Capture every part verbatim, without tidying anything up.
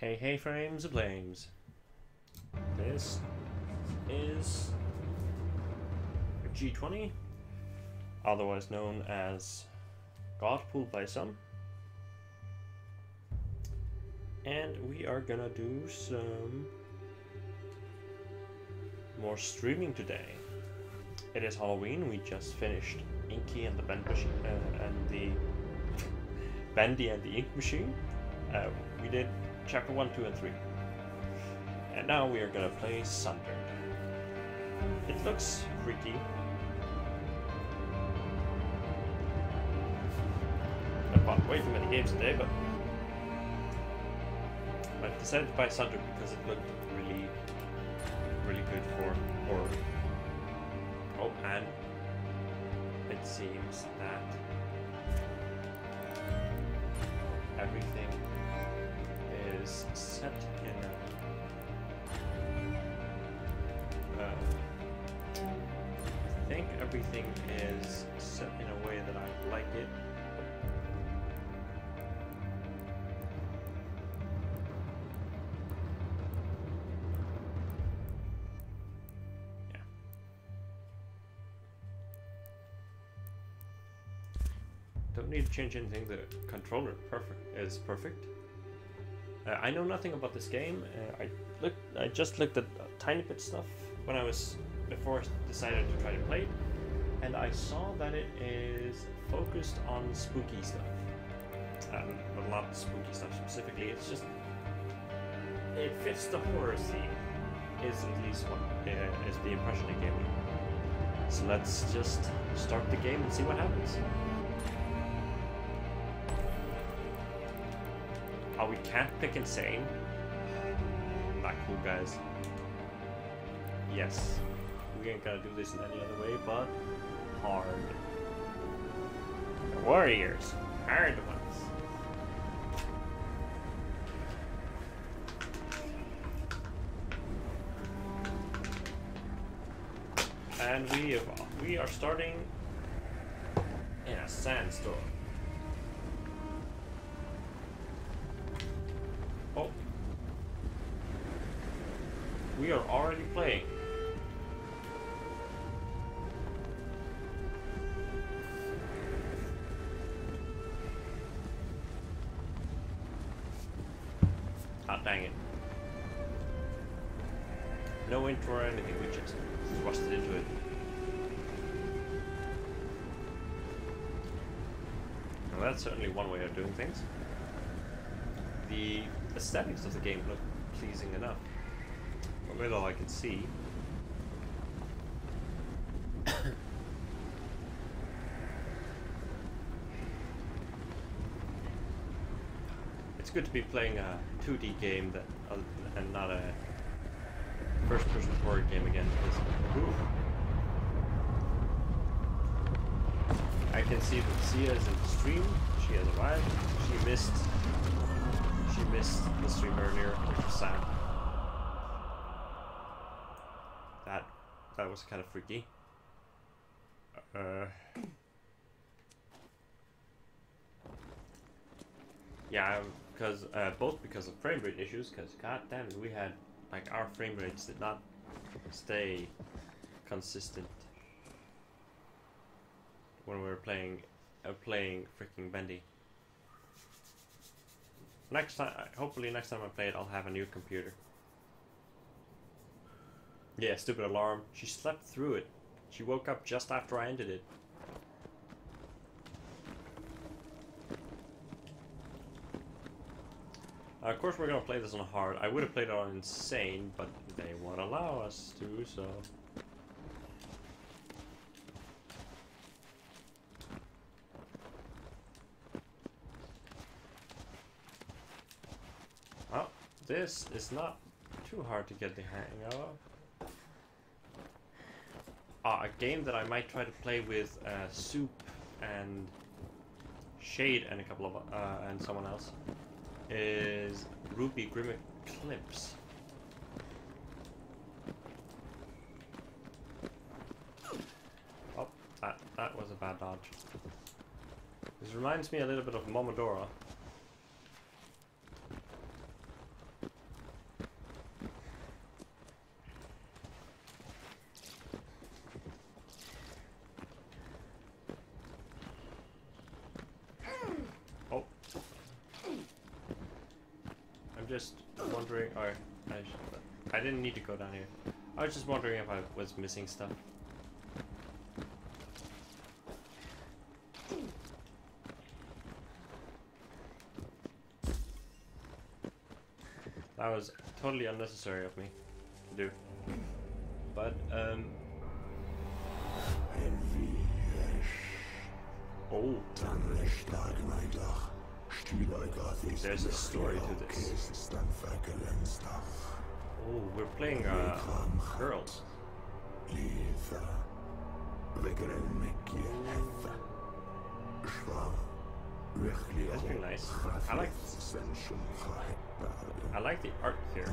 Hey, hey, frames of flames. This is G twenty, otherwise known as God Pulled by Some. And we are gonna do some more streaming today. It is Halloween. We just finished Inky and the Bend Machine uh, and the Bendy and the Ink Machine. Uh, we did chapter one, two, and three, and now we are gonna play Sundered. It looks freaky. I've bought way too many games today, but I've decided to buy Sundered because it looked really, really good for horror. Oh, and it seems that everything is set in a... Uh, I think everything is set in a way that I like it. Yeah. Don't need to change anything. The controller perfect is perfect. Uh, I know nothing about this game. Uh, I looked. I just looked at a tiny bit stuff when I was before I decided to try to play it, and I saw that it is focused on spooky stuff. Um, but not spooky stuff specifically. It's just it fits the horror theme. Is at least what uh, is the impression it gave me. So let's just start the game and see what happens. Oh, we can't pick insane. Not cool, guys. Yes, we ain't gonna do this in any other way but hard. The warriors, hard ones. And we have, we are starting in a sandstorm. Oh, we are already playing. Ah, dang it. No intro or anything, we just thrusted into it. Well, that's certainly one way of doing things. The aesthetics of the game look pleasing enough. But with all I can see, it's good to be playing a two D game that uh, and not a first-person horror game again. Ooh. I can see that Sia is in the stream. She has arrived. She missed. She missed the stream earlier, which was sad. That that was kind of freaky. Uh, yeah, because uh, both because of frame rate issues. Because god damn it, we had like our frame rates did not stay consistent when we were playing uh, playing freaking Bendy. Next time, hopefully next time I play it, I'll have a new computer. Yeah, stupid alarm. She slept through it. She woke up just after I ended it. Uh, of course we're gonna play this on hard. I would have played it on insane, but they won't allow us to, so... Oh, this is not too hard to get the hang of. Ah, a game that I might try to play with uh, Soup and Shade and a couple of uh, and someone else is Ruby Grimm Eclipse. Oh, that that was a bad dodge. This reminds me a little bit of Momodora. just wondering, or I, should, I didn't need to go down here. I was just wondering if I was missing stuff. That was totally unnecessary of me to do. But, um... oh. There's a story to this. Oh, we're playing, uh, girls. That's pretty nice. I like I like the art here.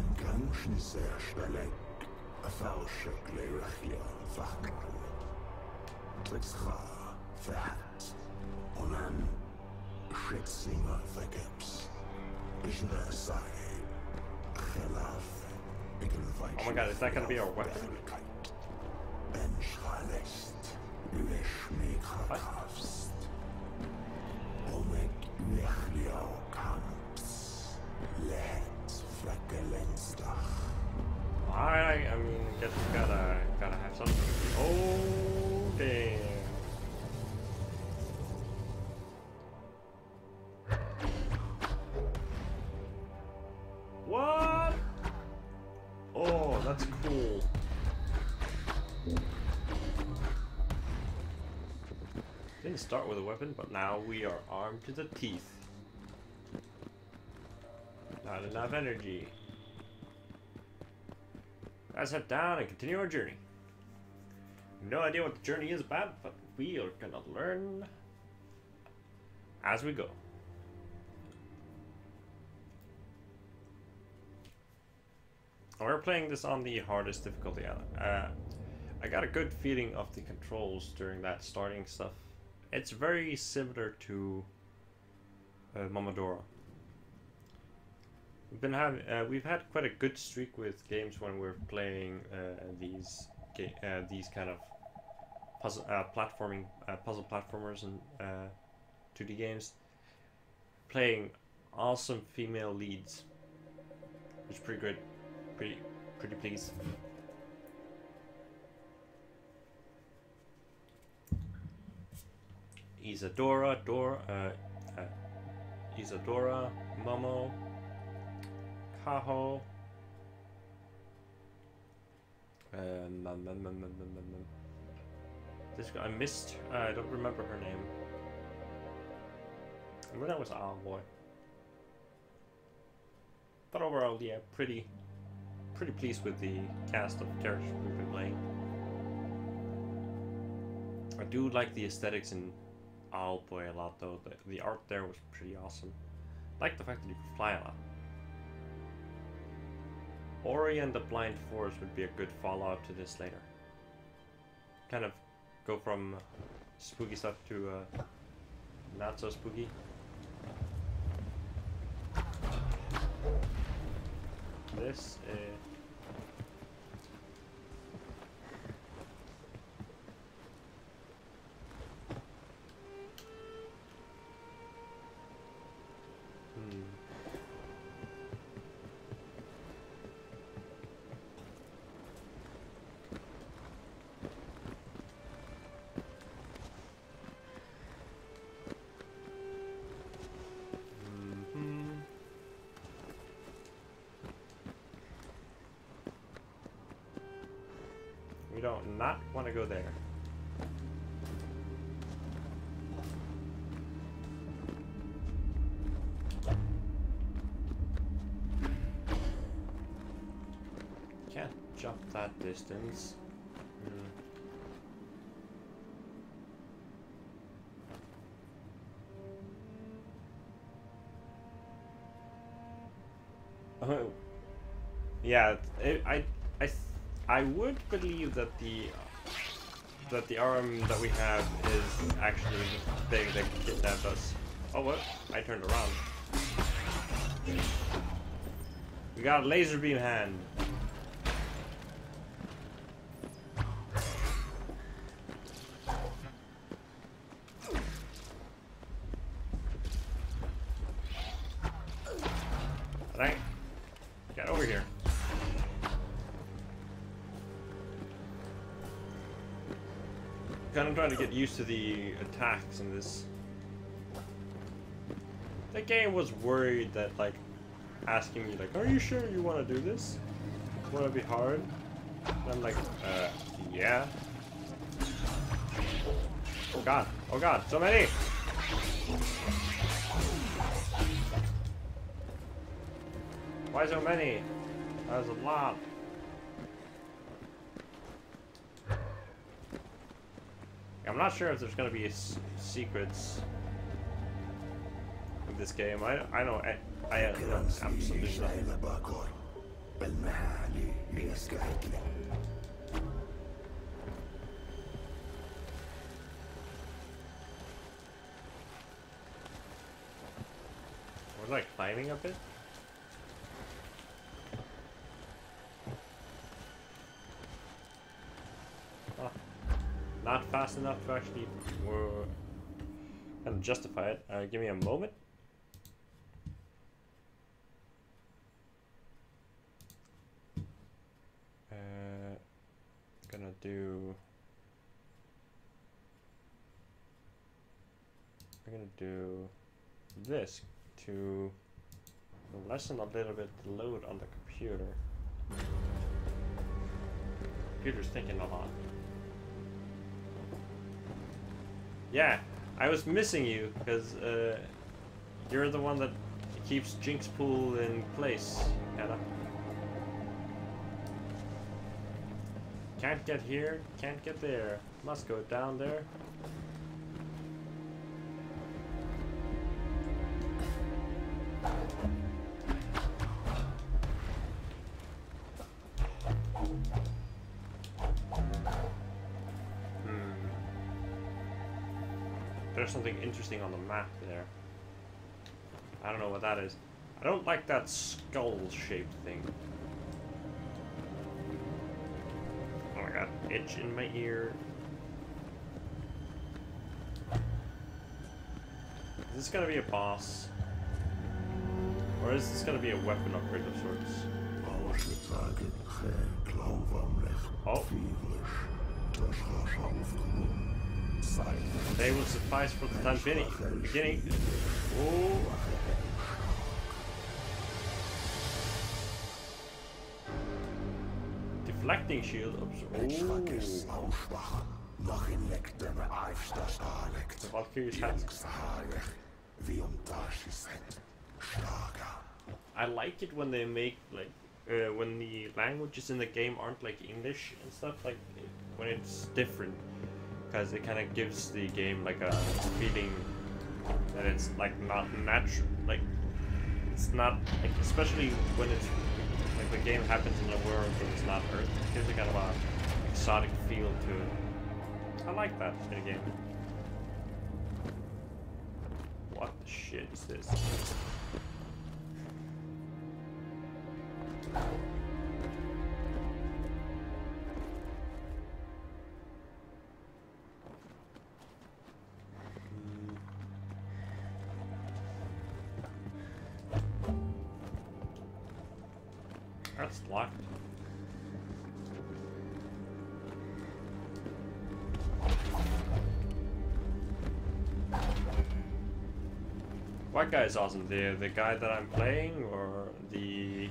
Oh my god, is that gonna be our weapon? What? I, I mean, guess we gotta, gotta have something. Oh, damn. What? Oh, that's cool. Didn't start with a weapon, but now we are armed to the teeth. Not enough energy. Let's head down and continue our journey. No idea what the journey is about, but we are gonna learn as we go. We're playing this on the hardest difficulty. Uh, I got a good feeling of the controls during that starting stuff. It's very similar to uh, Momodora. We've been having, uh, we've had quite a good streak with games when we're playing uh, these ga uh, these kind of puzzle uh, platforming uh, puzzle platformers and uh, two D games. Playing awesome female leads, which is pretty good, pretty pretty pleased. Isadora, Dora, uh, uh, Isadora, Momo, Kaho. Um, um, um, um, um, um, um. This guy I missed. Uh, I don't remember her name. I remember that was Owlboy. But overall, yeah, pretty, pretty pleased with the cast of characters we've been playing. I do like the aesthetics in Owlboy a lot, though. The, the art there was pretty awesome. I like the fact that you could fly a lot. Ori and the Blind Forest would be a good follow-up to this later. Kind of go from spooky stuff to uh, not so spooky. This is... We don't not want to go there. Can't jump that distance. Hmm. Oh, yeah. It, I I. I would believe that the that the arm that we have is actually the thing that kidnapped us. Oh, what? I turned around. We got a laser beam hand. Right. Get over here. Kind of trying to get used to the attacks in this. The game was worried that, like, asking me, like, are you sure you want to do this? Want to be hard? And I'm like, uh, yeah. Oh god, oh god, so many! Why so many? That's a lot. I'm not sure if there's gonna be s secrets in this game. I I know I I know absolutely nothing. Was I climbing up it? Oh. Not fast enough to actually uh, kind of justify it. Uh, give me a moment. Uh, gonna do. I'm gonna do this to lessen a little bit the load on the computer. Computer's thinking a lot. Yeah, I was missing you because uh, you're the one that keeps Jinx Pool in place, Anna. Can't get here, can't get there. Must go down there. There's something interesting on the map there. I don't know what that is. I don't like that skull-shaped thing. Oh my god, itch in my ear. Is this gonna be a boss? Or is this gonna be a weapon upgrade of sorts? Oh. They will suffice for the time beginning. Beginning. Oh. Deflecting shield. Oh. The Valkyrie's hat. I like it when they make like uh, when the languages in the game aren't like English and stuff, like when it's different. Because it kind of gives the game like a feeling that it's like not natural, like it's not like, especially when it's like the game happens in a world that it's not Earth. It gives a kind of a exotic feel to it. I like that in a game. What the shit is this? That's locked. What guy is awesome? The the guy that I'm playing, or the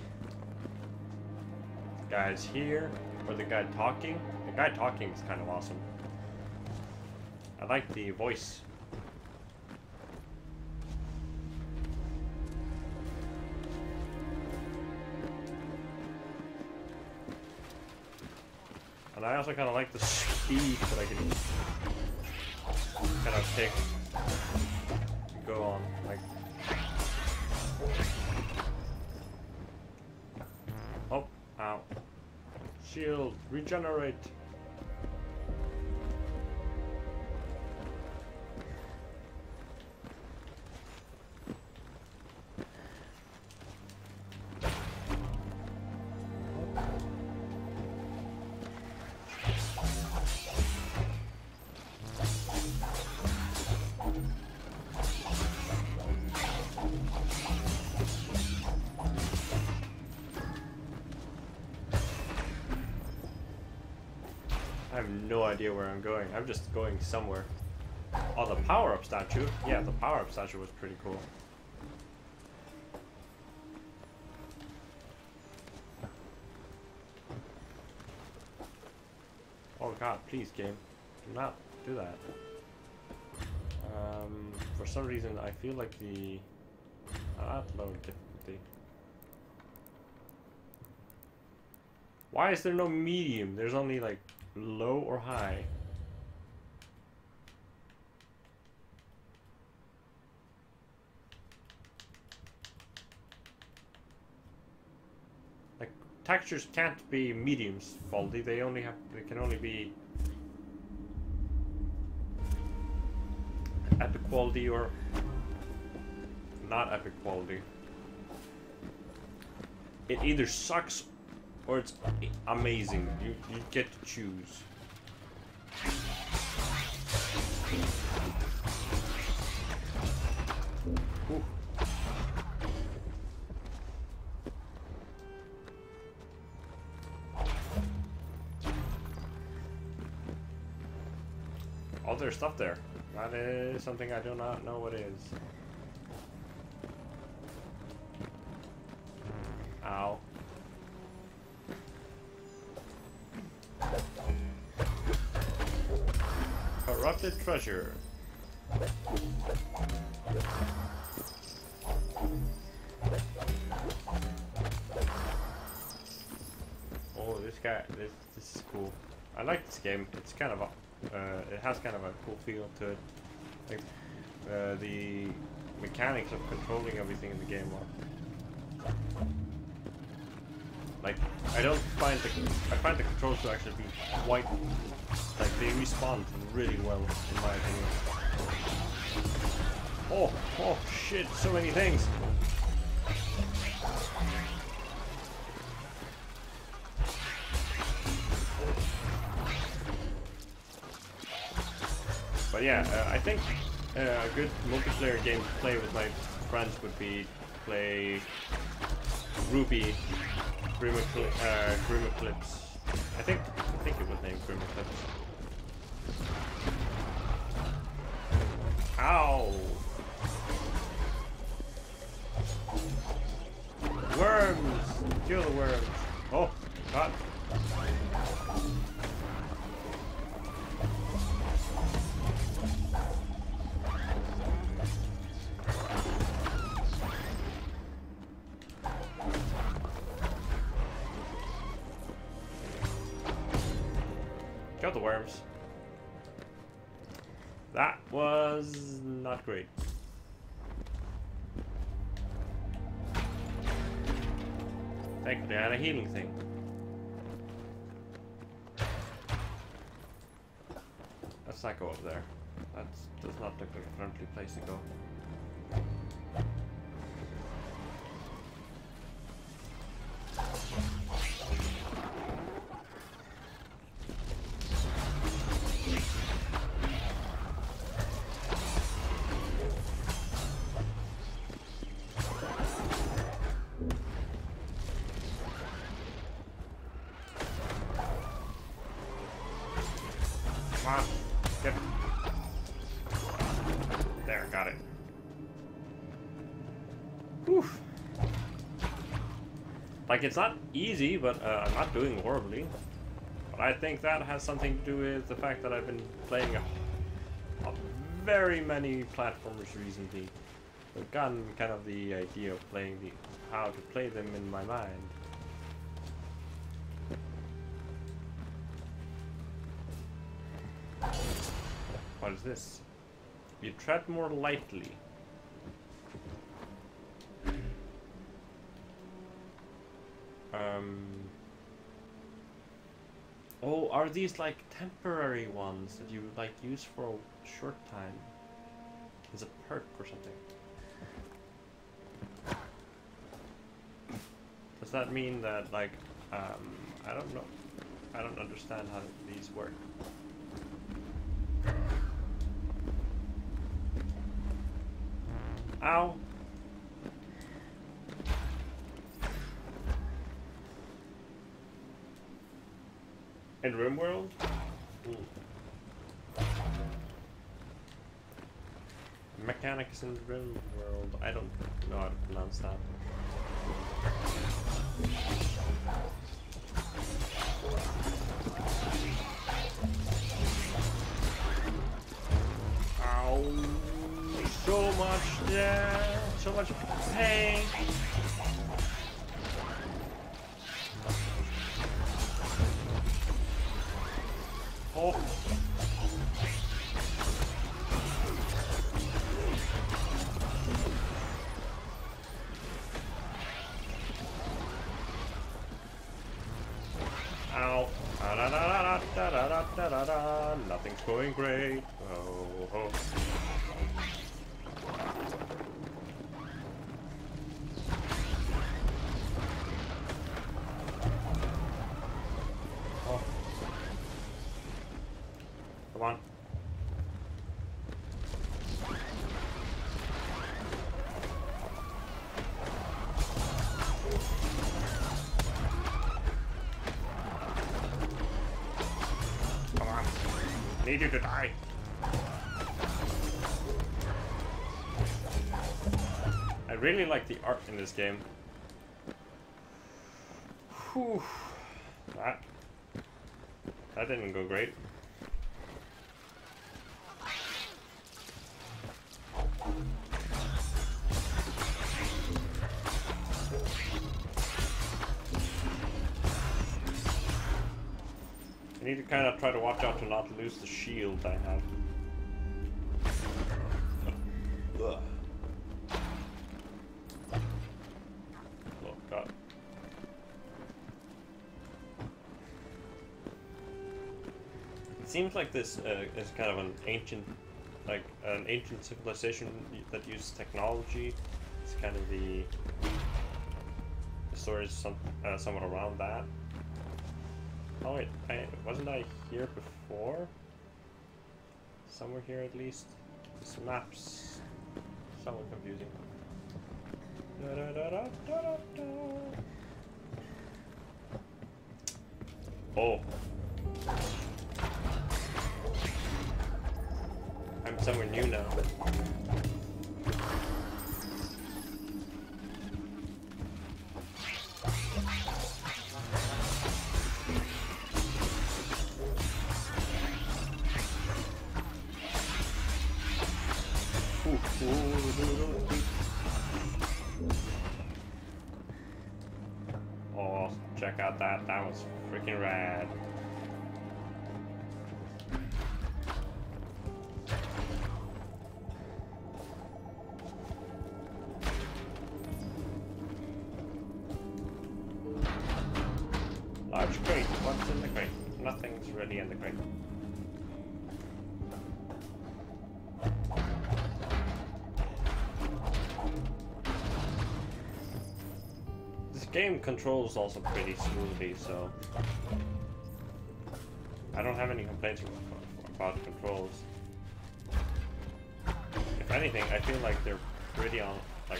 guys here, or the guy talking? The guy talking is kind of awesome. I like the voice. And I also kind of like the speed that I can kind of take, go on, like. Oh, ow. Shield, regenerate. have no idea where I'm going. I'm just going somewhere. Oh, the power-up statue. Yeah, the power-up statue was pretty cool. Oh god, please game, do not do that. Um, for some reason I feel like the upload difficulty. Why is there no medium? There's only like low or high. Like textures can't be mediums faulty. They only have they can only be epic quality or not epic quality. It either sucks or it's amazing. You you get to choose. Ooh. Oh, there's stuff there. That is something I do not know what is. Ow. Corrupted treasure. Oh, this guy, this this is cool. I like this game. It's kind of a, uh, it has kind of a cool feel to it. Like, uh, the mechanics of controlling everything in the game are. Like, I don't find the I find the controls to actually be quite like they respond really well in my opinion. Oh, oh shit! So many things. But yeah, uh, I think uh, a good multiplayer game to play with my friends would be play Ruby Grim, uh, Grim Eclipse. I think I think it was named Grim Eclipse. Ow! Worms! Kill the worms! Oh, God! Kill the worms. That was not great. Thankfully, I had a healing thing. Let's not go up there. That does not look like a friendly place to go. Come on, get it. There, got it. Whew. Like, it's not easy, but uh, I'm not doing horribly. But I think that has something to do with the fact that I've been playing a, a very many platformers recently. I've gotten kind of the idea of playing the how to play them in my mind. What is this? You tread more lightly. Um. Oh, are these like temporary ones that you like use for a short time? As a perk or something? Does that mean that like um I don't know. I don't understand how these work. Ow. In RimWorld, Hmm. Mechanics in the real world. I don't know how to pronounce that. Ow! So much there, so much pain. Oh. Ow. Da, da, da, da, da, da, da, da, da, da. Nothing's going great. Oh, oh. Oh. Come on. Come on. Need you to die. I really like the art in this game. Whew. That, that didn't go great. I need to kind of try to watch out to not lose the shield I have. Ugh. Oh god. It seems like this uh, is kind of an ancient, like an ancient civilization that used technology. It's kind of the, the story is some, uh, somewhat around that. Oh wait, I, wasn't I here before? Somewhere here at least. This map's somewhat confusing. Da, da, da, da, da, da, da. Oh. I'm somewhere new now. Oh, check out that. That was freaking rad. Large crate. What's in the crate? Nothing's really in the crate. Game controls also pretty smoothly, so I don't have any complaints about controls. If anything, I feel like they're pretty on, like,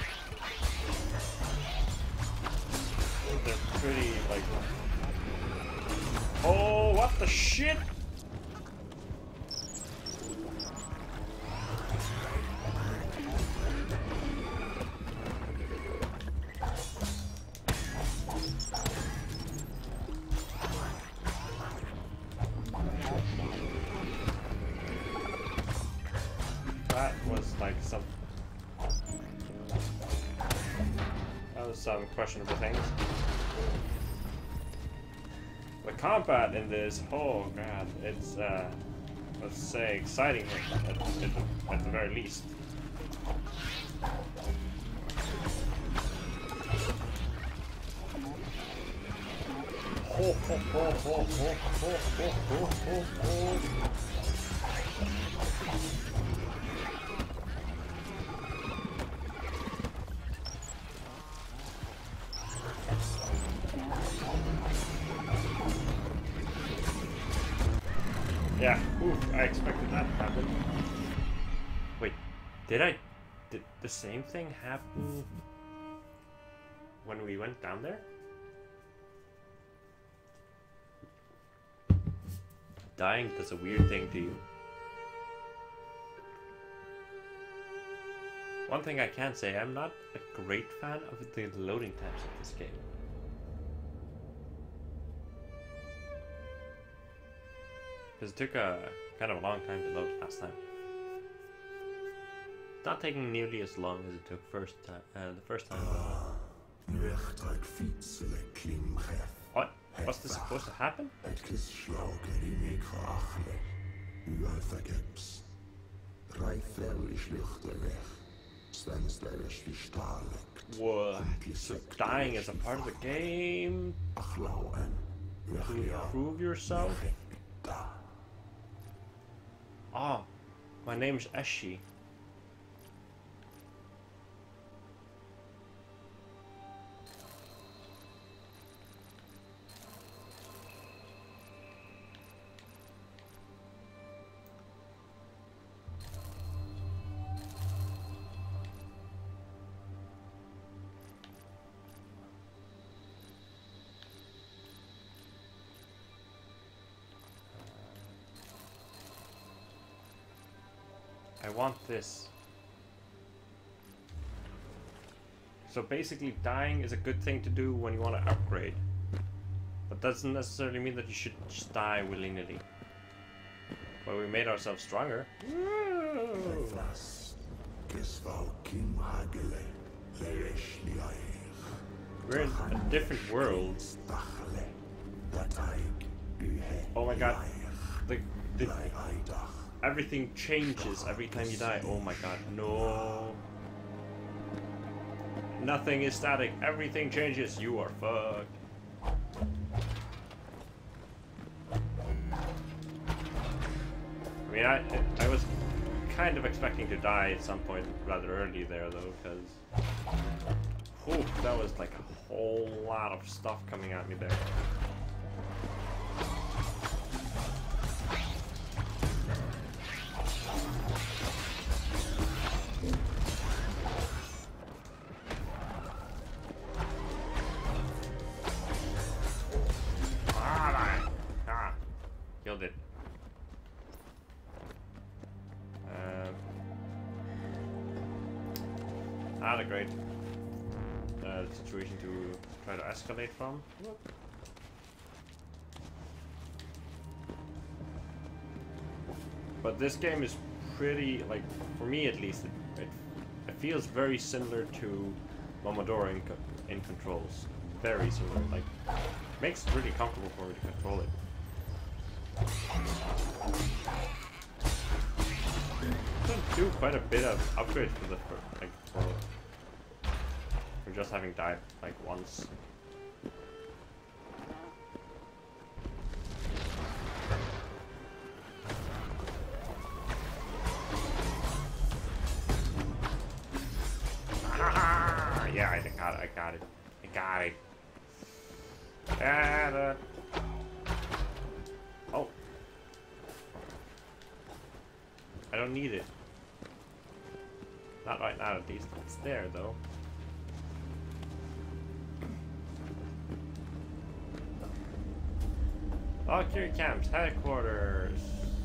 they're pretty, like, oh, what the shit? That was like some... That was some questionable things. The combat in this, oh god, it's, uh, let's say exciting at, at, the, at the very least. Ho, ho, ho, ho, ho, ho, ho, ho, ho, ho. Yeah, oof, I expected that to happen. Wait, did I... Did the same thing happen when we went down there? dying does a weird thing to you. One thing I can say, I'm not a great fan of the loading times of this game. Because it took a kind of a long time to load last time. It's not taking nearly as long as it took first time. Uh, the first time. What? What's this supposed to happen? Whoa. So dying is a part of the game to improve yourself? Ah, oh, my name's Eshi. I want this. So basically dying is a good thing to do when you want to upgrade. But doesn't necessarily mean that you should just die willy-nilly. Well, we made ourselves stronger. We're in a different world. Oh my god. The, the, everything changes every time you die. Oh my god, no. Nothing is static. Everything changes. You are fucked. I mean, I, I was kind of expecting to die at some point rather early there, though, because... Whew, that was like a whole lot of stuff coming at me there. Not a great uh, situation to try to escalate from. But this game is pretty, like, for me at least, it, it, it feels very similar to Momodora in, co in controls. Very similar. Like, makes it really comfortable for me to control it. Do quite a bit of upgrades for the for, like for, for just having died like once. Ah, yeah, I got it. I got it. I got it. And, uh, oh, I don't need it. Not right now, at least. It's there, though. Valkyrie Camps, headquarters.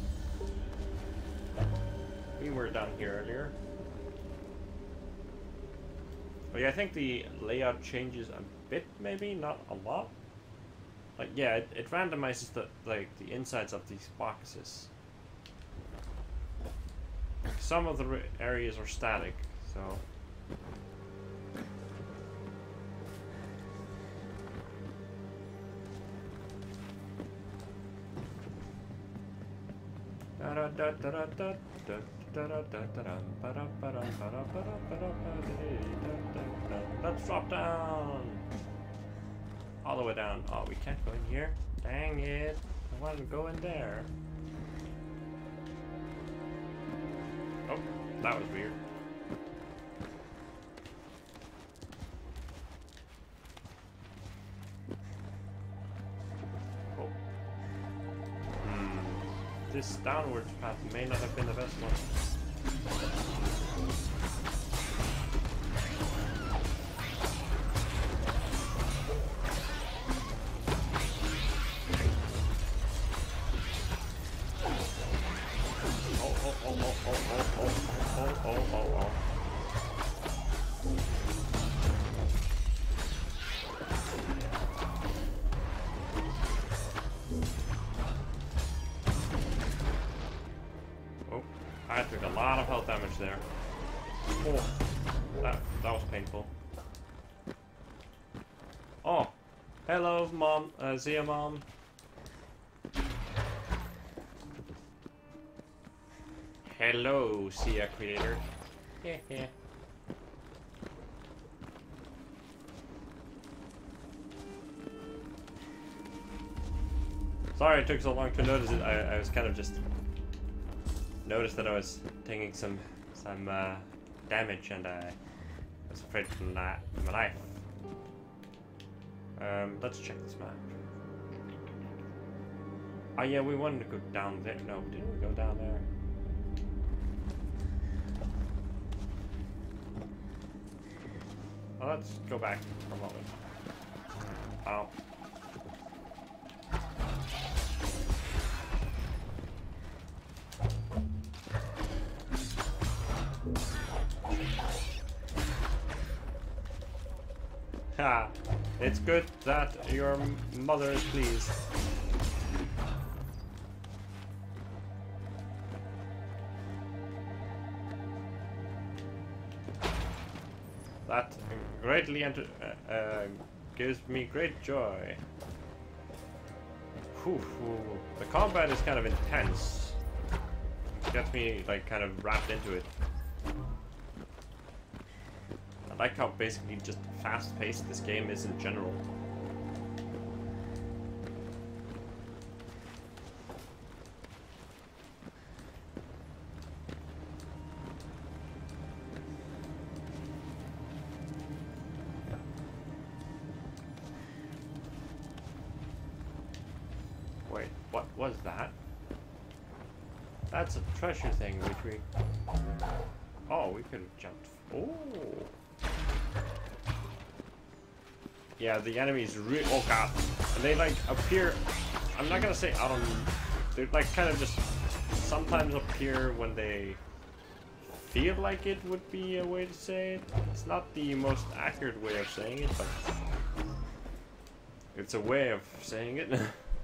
We were down here earlier. Oh yeah, I think the layout changes a bit, maybe, not a lot. Like, yeah, it, it randomizes the like the insides of these boxes. Some of the areas are static, so... Let's drop down! All the way down. Oh, we can't go in here? Dang it. I wanted to go in there. Oh, that was weird. Oh. Hmm. This downwards path may not have been the best one. took a lot of health damage there. Oh, that, that was painful. Oh, hello, mom, uh, Zia mom. Hello, Sia creator. Yeah, yeah. Sorry it took so long to notice it. I, I was kind of just noticed that I was taking some some uh, damage, and I was afraid for my, for my life. Um, let's check this map. Oh yeah, we wanted to go down there. No, didn't we go down there? Well, let's go back for a moment. Oh. Ha! It's good that your mother is pleased. That greatly enter uh, uh, gives me great joy. Whew, whew. The combat is kind of intense. It gets me like kind of wrapped into it. I like how basically just fast-paced this game is in general. Wait, what was that? That's a treasure thing which we... Oh, we could have jumped... Oh! Yeah, the enemies re- oh god. And they like appear, I'm not gonna say out on, they're like kind of just sometimes appear when they feel like it would be a way to say it. It's not the most accurate way of saying it, but it's a way of saying it.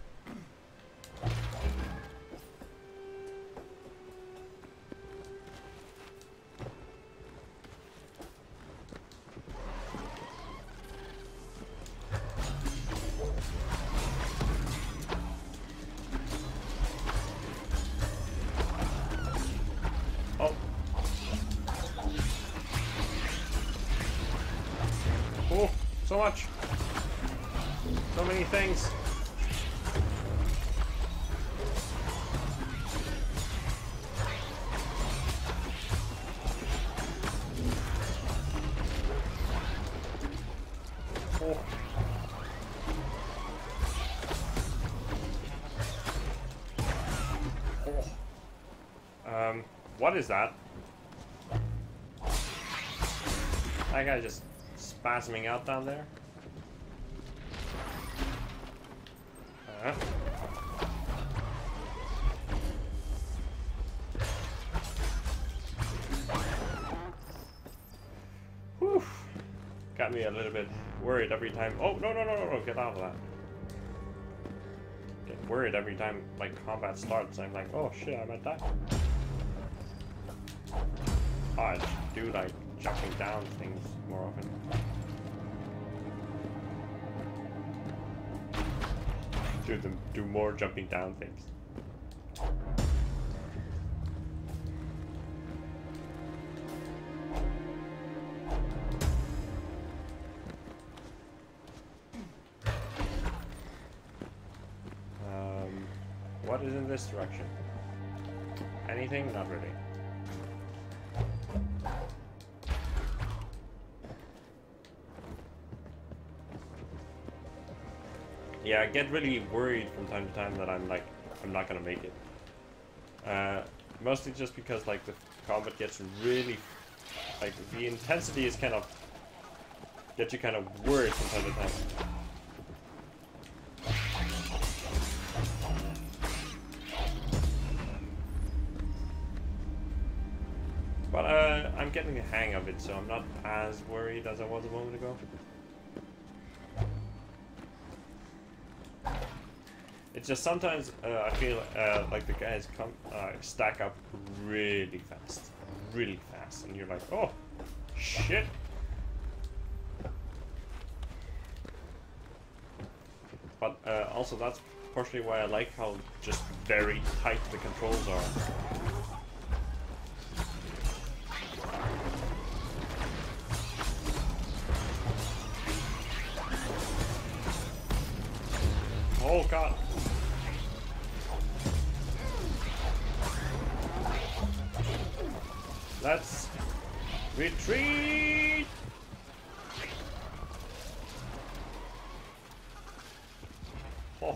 Oh, so much. So many things. Oh. Oh. Um, what is that? That guy just spasming out down there. Uh. Whew. Got me a little bit worried every time. Oh, no, no, no, no, no, get out of that. Get worried every time, like, combat starts. I'm like, oh shit, I might die. Oh, I should do, like, jumping down things more often. Do them do more jumping down things. Um, what is in this direction? Anything? Not really. Yeah, I get really worried from time to time that I'm like, I'm not gonna make it. Uh, mostly just because like the combat gets really, like the intensity is kind of, gets you kind of worried from time to time. But uh, I'm getting the hang of it, so I'm not as worried as I was a moment ago. It's just sometimes uh, I feel uh, like the guys come uh, stack up really fast, really fast, and you're like, oh, shit. But uh, also that's partially why I like how just very tight the controls are. Oh god. Let's retreat. Oh.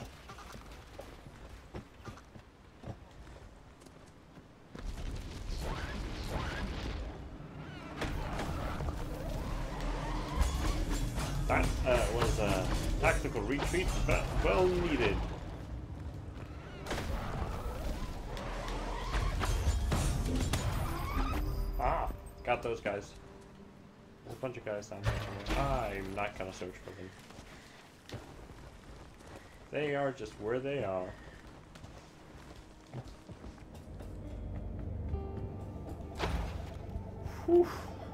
That uh, was a tactical retreat, but well needed. Ah, got those guys. There's a bunch of guys down there somewhere. I'm not gonna search for them. They are just where they are. Whew.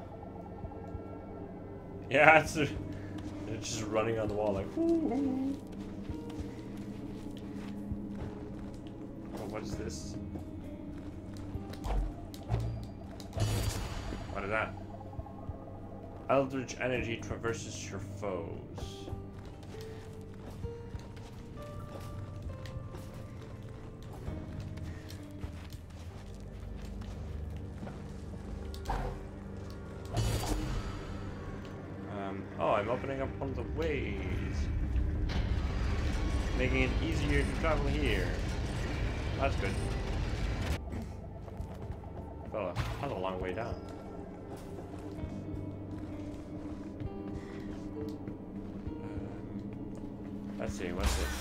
Yeah, it's, it's just running on the wall like. Whoo. Oh, what is this? What is that? Eldritch energy traverses your foes. Um, oh, I'm opening up one of the ways, making it easier to travel here. That's good. Fella, that's a long way down. Let's see, what's this?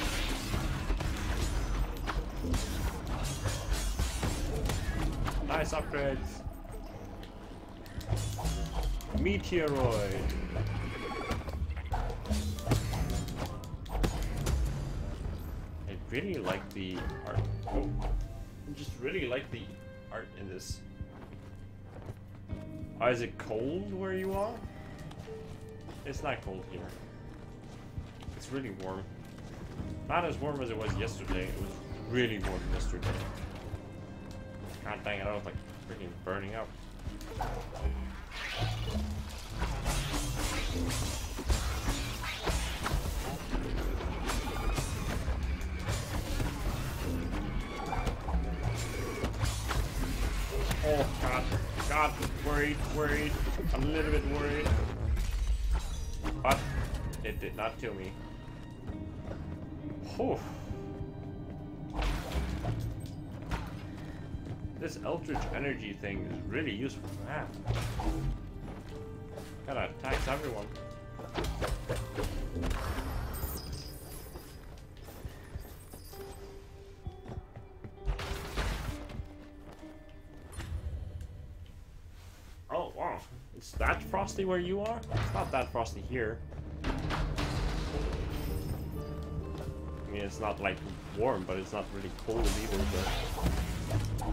Nice upgrades. Meteoroid. I really like the art. Oh, I just really like the art in this. Oh, is it cold where you are? It's not cold here. It's really warm. Not as warm as it was yesterday. It was really warm yesterday. God dang it, I was like freaking burning up. Oh god, god, worried, worried. I'm a little bit worried. But it did not kill me. Whew. This Eldritch energy thing is really useful. Ah. Kinda attacks everyone. Oh wow. It's that frosty where you are? It's not that frosty here. I mean, it's not like warm, but it's not really cold either. But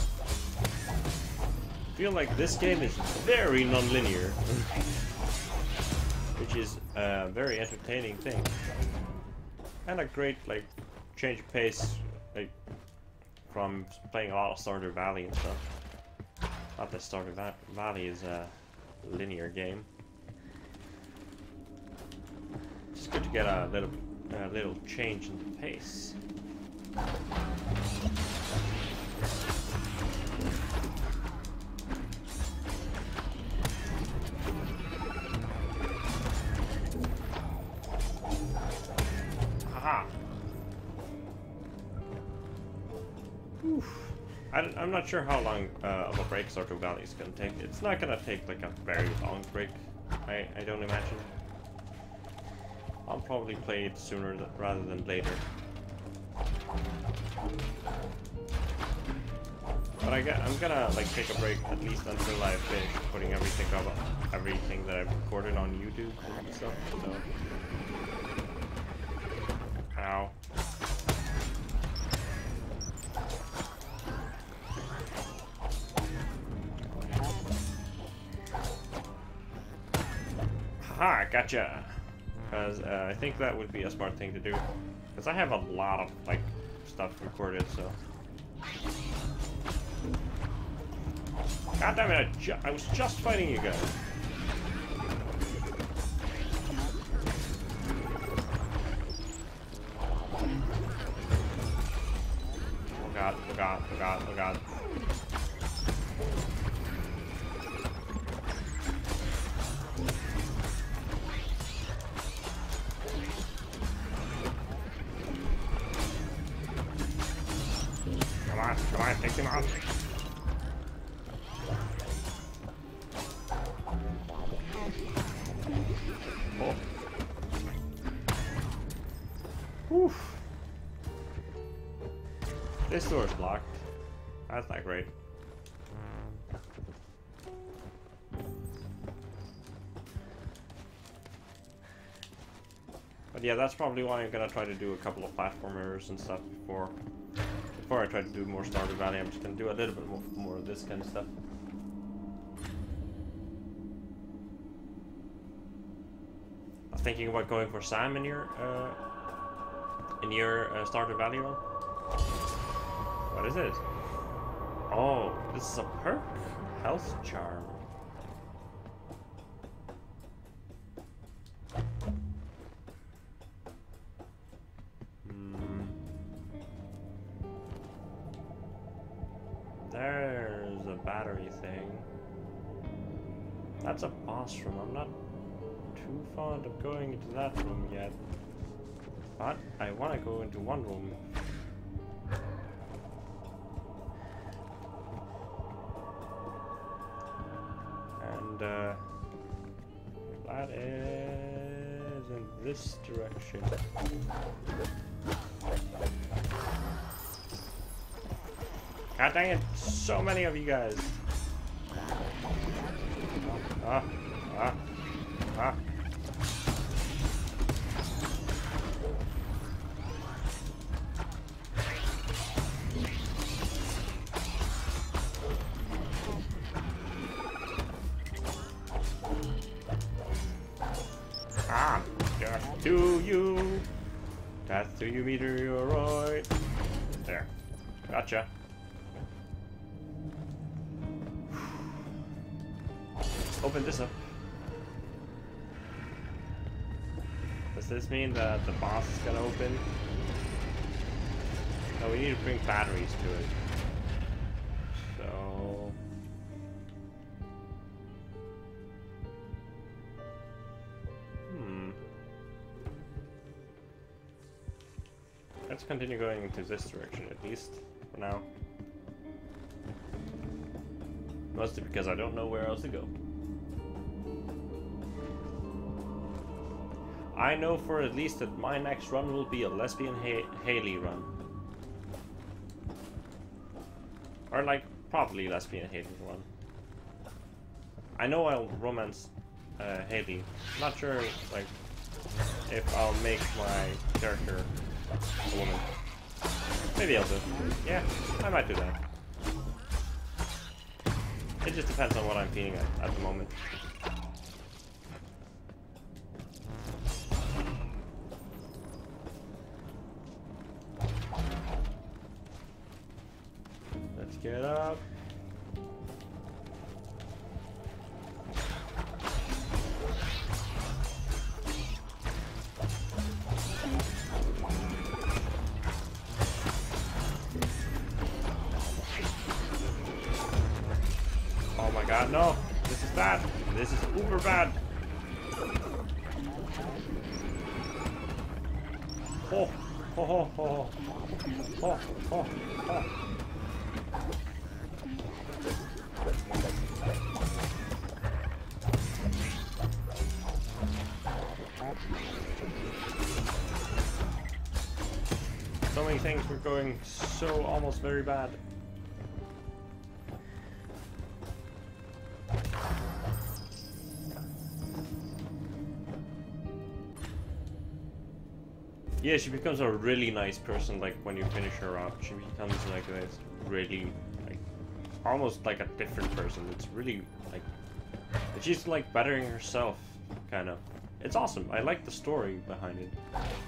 I feel like this game is very non-linear, which is a very entertaining thing, and a great like change of pace, like from playing a lot of Stardew Valley and stuff. Not that Stardew Va Valley is a linear game. It's good to get a little. A little change in the pace. Aha! Oof. I, I'm not sure how long uh, of a break Stardew Valley is going to take. It's not going to take like a very long break, I, I don't imagine. I'll probably play it sooner th rather than later. But I get, I'm gonna like take a break at least until I finish putting everything up, everything that I've recorded on YouTube and stuff. So, ow. gotcha. Because uh, I think that would be a smart thing to do. Because I have a lot of like stuff recorded, so. God damn it! I, ju I was just fighting you guys. Oh god! Oh god! Oh god! Oh god! Come on, come on, take him out. Oh. Whew. This door is locked. That's not great. But yeah, that's probably why I'm gonna try to do a couple of platformers and stuff before before I try to do more Stardew Valley. I'm just gonna do a little bit more, more of this kind of stuff. I was thinking about going for Sam in your uh, in your uh, Stardew Valley one. What is it? Oh, this is a perk, health charm. There's a battery thing. That's a boss room. I'm not too fond of going into that room yet. But I want to go into one room. And uh, that is in this direction. God dang it, so many of you guys. Ah, ah, ah. Ah, just to you. That's to you, meteoroid. There. Gotcha. Open this up. Does this mean that the boss is gonna open? No, we need to bring batteries to it. So... Hmm. Let's continue going into this direction at least, for now. Mostly because I don't know where else to go. I know for at least that my next run will be a lesbian ha Haley run. Or like, probably lesbian Haley run. I know I'll romance uh, Haley. Not sure, like, if I'll make my character a woman. Maybe I'll do. Yeah, I might do that. It just depends on what I'm feeling at, at the moment. Let's get up. Oh my god, no! This is bad! This is uber bad! Oh! Oh, oh, oh, oh, oh, oh. So many things were going so almost very bad. Yeah, she becomes a really nice person, like, when you finish her off. She becomes, like, this really, like, almost like a different person. It's really, like, she's, like, bettering herself, kind of. it's awesome. I like the story behind it.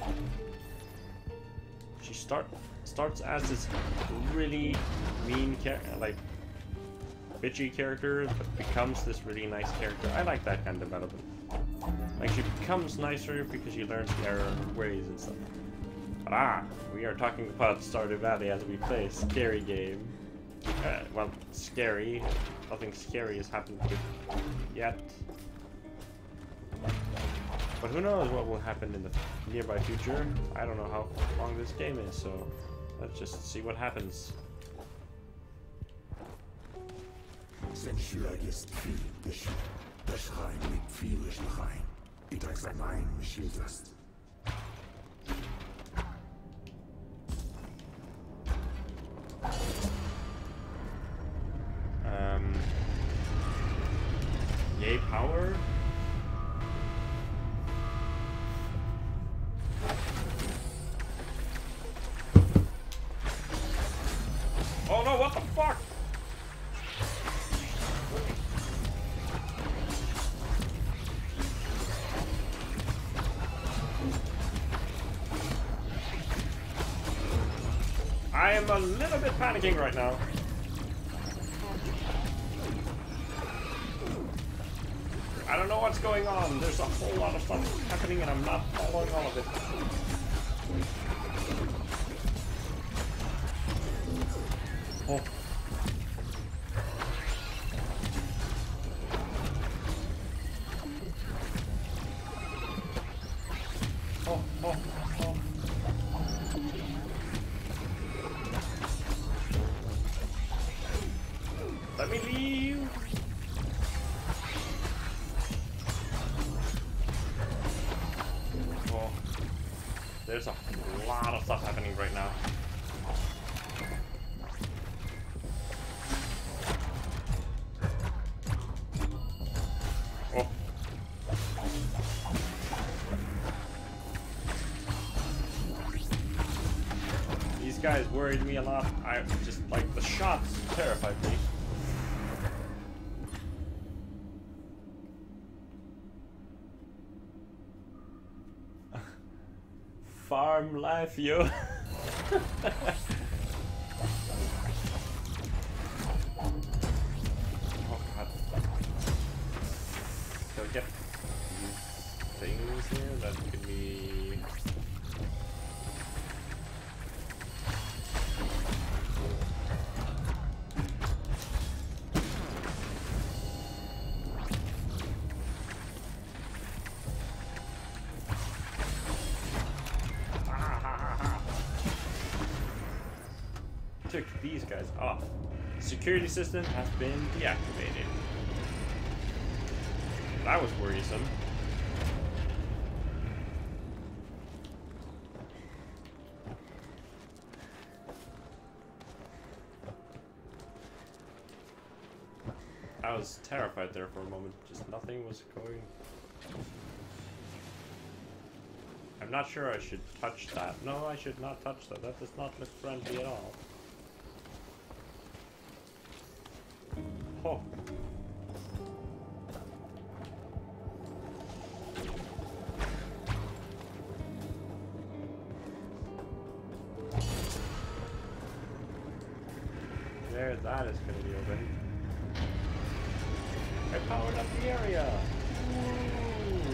She start starts as this really mean character, like bitchy character, but becomes this really nice character. I like that kind of development. Like she becomes nicer because she learns the error ways and stuff. But ah, we are talking about Stardew Valley as we play a scary game. Uh, well, scary. Nothing scary has happened to it yet. But who knows what will happen in the nearby future. I don't know how long this game is, so let's just see what happens. Sensuur is viel beschut. De schijn liegt viel is geheim. Ik trek zijn mijn schildest. Um, yay power. Oh no, what the fuck? I am a little bit panicking right now. I don't know what's going on. There's a whole lot of stuff happening and I'm not following all of it. Oh. Oh, oh, oh. Let me leave. Oh. There's a lot of stuff happening right now. Oh. These guys worried me a lot. I just, like, the shots terrified me. Farm life, yo. Oh god. So we get things here that could be. Took these guys off. The security system has been deactivated. That was worrisome. I was terrified there for a moment. Just nothing was going. I'm not sure I should touch that. No, I should not touch that. That does not look friendly at all. Oh. There, that is going to be open. I powered up the area. Woo.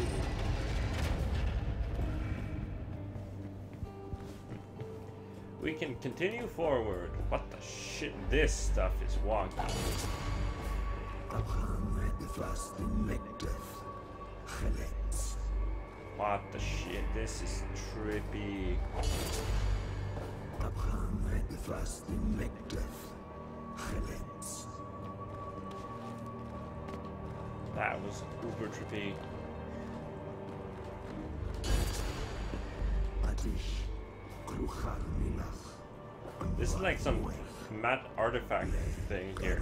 We can continue forward. What the shit? This stuff is wonky. What the shit? This is trippy. That was uber trippy. This is like some matte artifact thing here.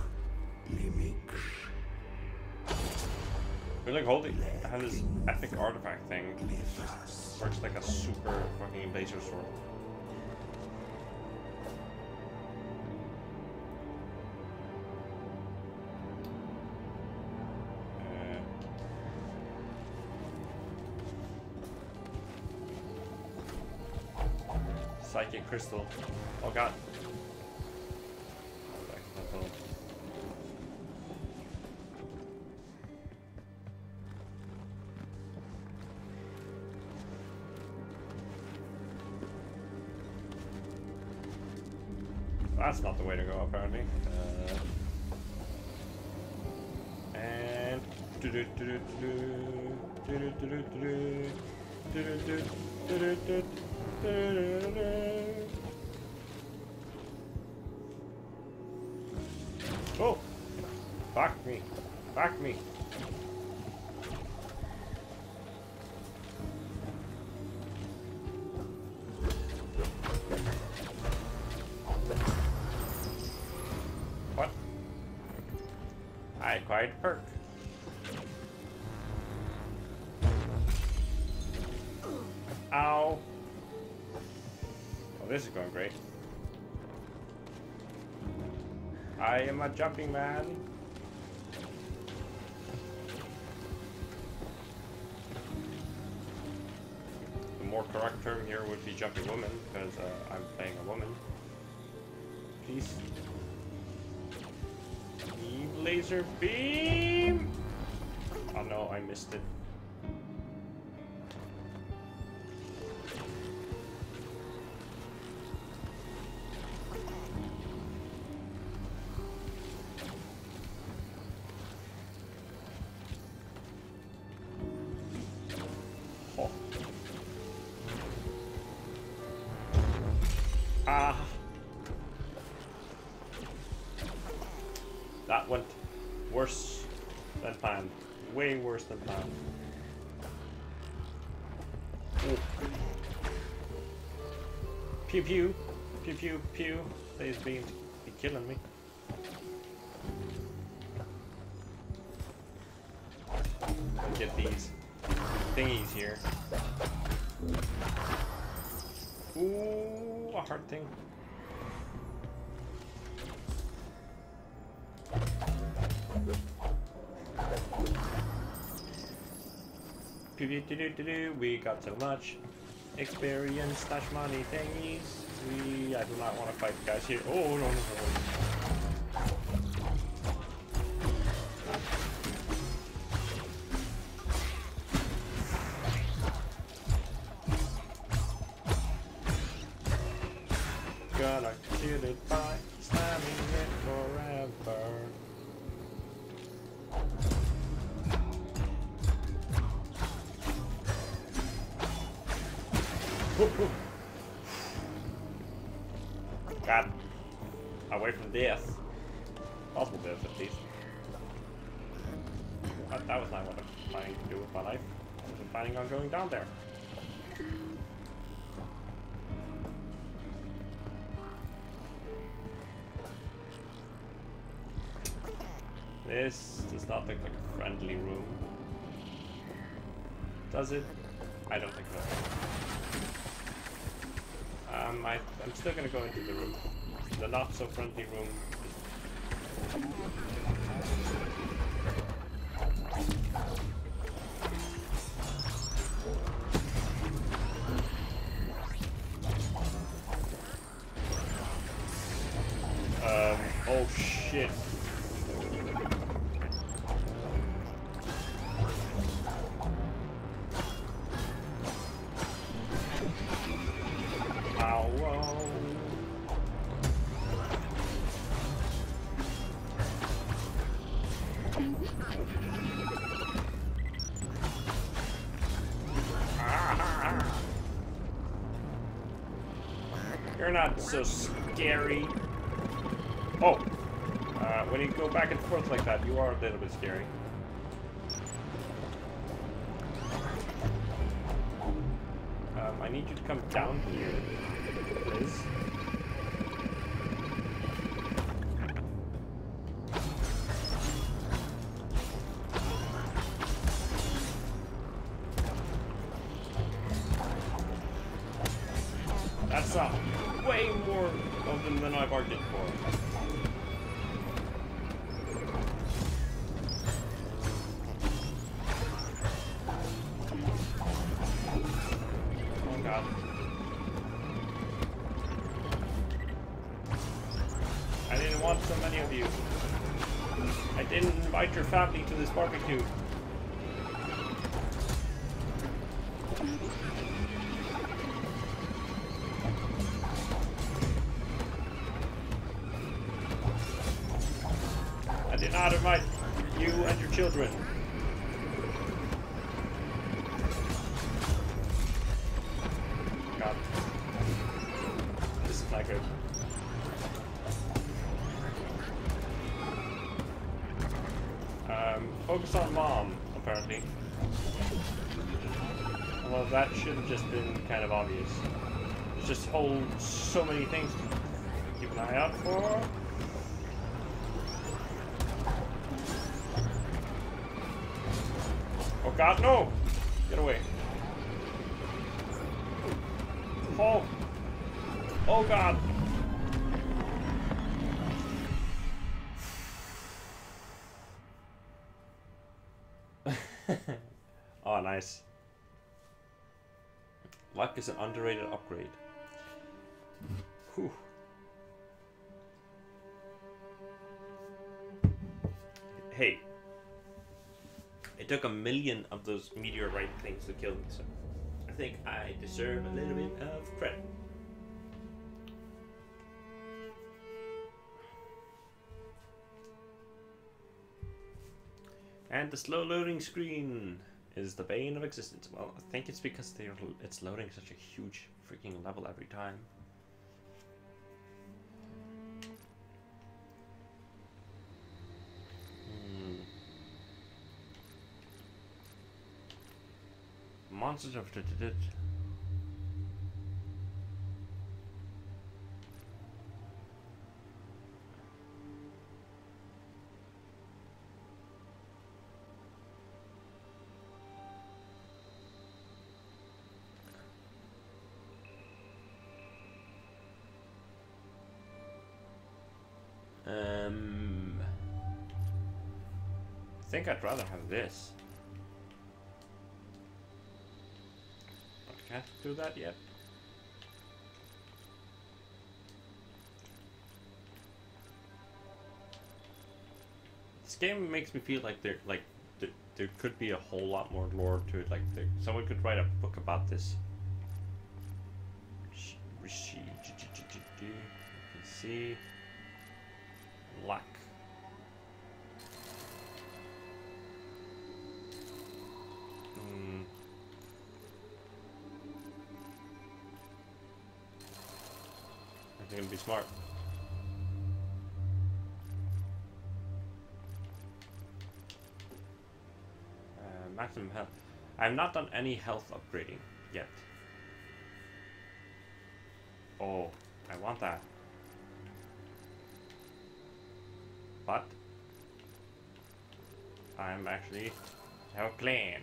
We're like holding, I have this epic artifact thing. It works like a super fucking laser sword. Uh, Psychic crystal. Oh god. That's not the way to go, apparently. Uh, and oh, back me, back me. What? I acquired a perk. Ow. Oh, this is going great. I am a jumping man. The more correct term here would be jumping woman, because uh, I'm playing a woman. Please. Eve laser beam! Oh no, I missed it. Ah, that went worse than planned. Way worse than planned. Ooh. Pew pew, pew pew pew. They's been be killing me. Get these thingies here. Ooh, a hard thing. We got so much experience slash money thingies. We I do not want to fight the guys here. Oh no no no. Gonna kill it by slamming it forever. God, away from death. Possible death at least. But that was not what I was planning to do with my life. I wasn't planning on going down there. This does not look like a friendly room. Does it? I don't think so. Um, I, I'm still gonna go into the room. The not so friendly room. Um, oh shit. You're not so scary. Oh, uh, when you go back and forth like that, you are a little bit scary. Um, I need you to come down here, Liz. That's uh, way more of them than I've argued for. Oh god. want so many of you. I didn't invite your family to this barbecue. I did not invite you and your children. God. This is not good. Um, focus on mom, apparently. Well, that should have just been kind of obvious. There's just whole so many things to keep an eye out for. Oh God, no! Get away. Oh! Oh God! Oh, nice. Luck is an underrated upgrade. Whew. Hey. It took a million of those meteorite things to kill me, so I think I deserve a little bit of credit. And the slow loading screen is the bane of existence. Well, I think it's because they're it's loading such a huge freaking level every time. Hmm. Monsters of the Dead. Um, I think I'd rather have this. But I can't do that yet. This game makes me feel like there, like there, there could be a whole lot more lore to it. Like there, someone could write a book about this. You can see. Luck. Hmm. I think it'd be smart. Uh, maximum health. I have not done any health upgrading yet. Oh, I want that. But I'm actually have a plan.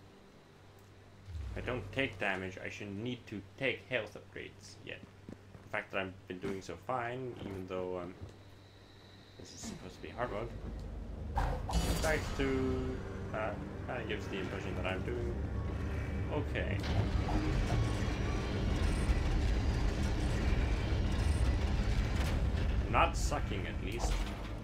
If I don't take damage, I should need to take health upgrades yet. The fact that I've been doing so fine, even though um, this is supposed to be hard mode, starts to uh, kind of gives the impression that I'm doing okay. Not sucking, at least.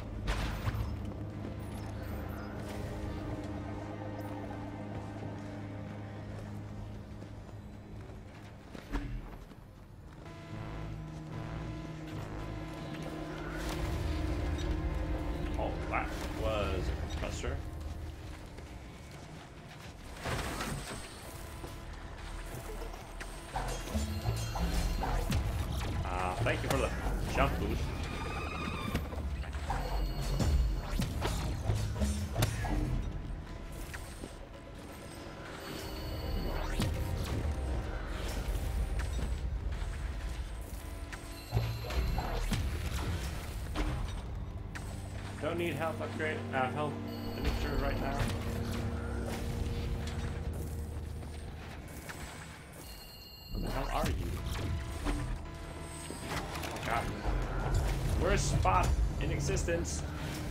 Oh, that was a compressor. Uh, thank you for the jump boost. Don't need health upgrade, uh, health elixir right now. What the hell are you? Oh God. Worst spot in existence.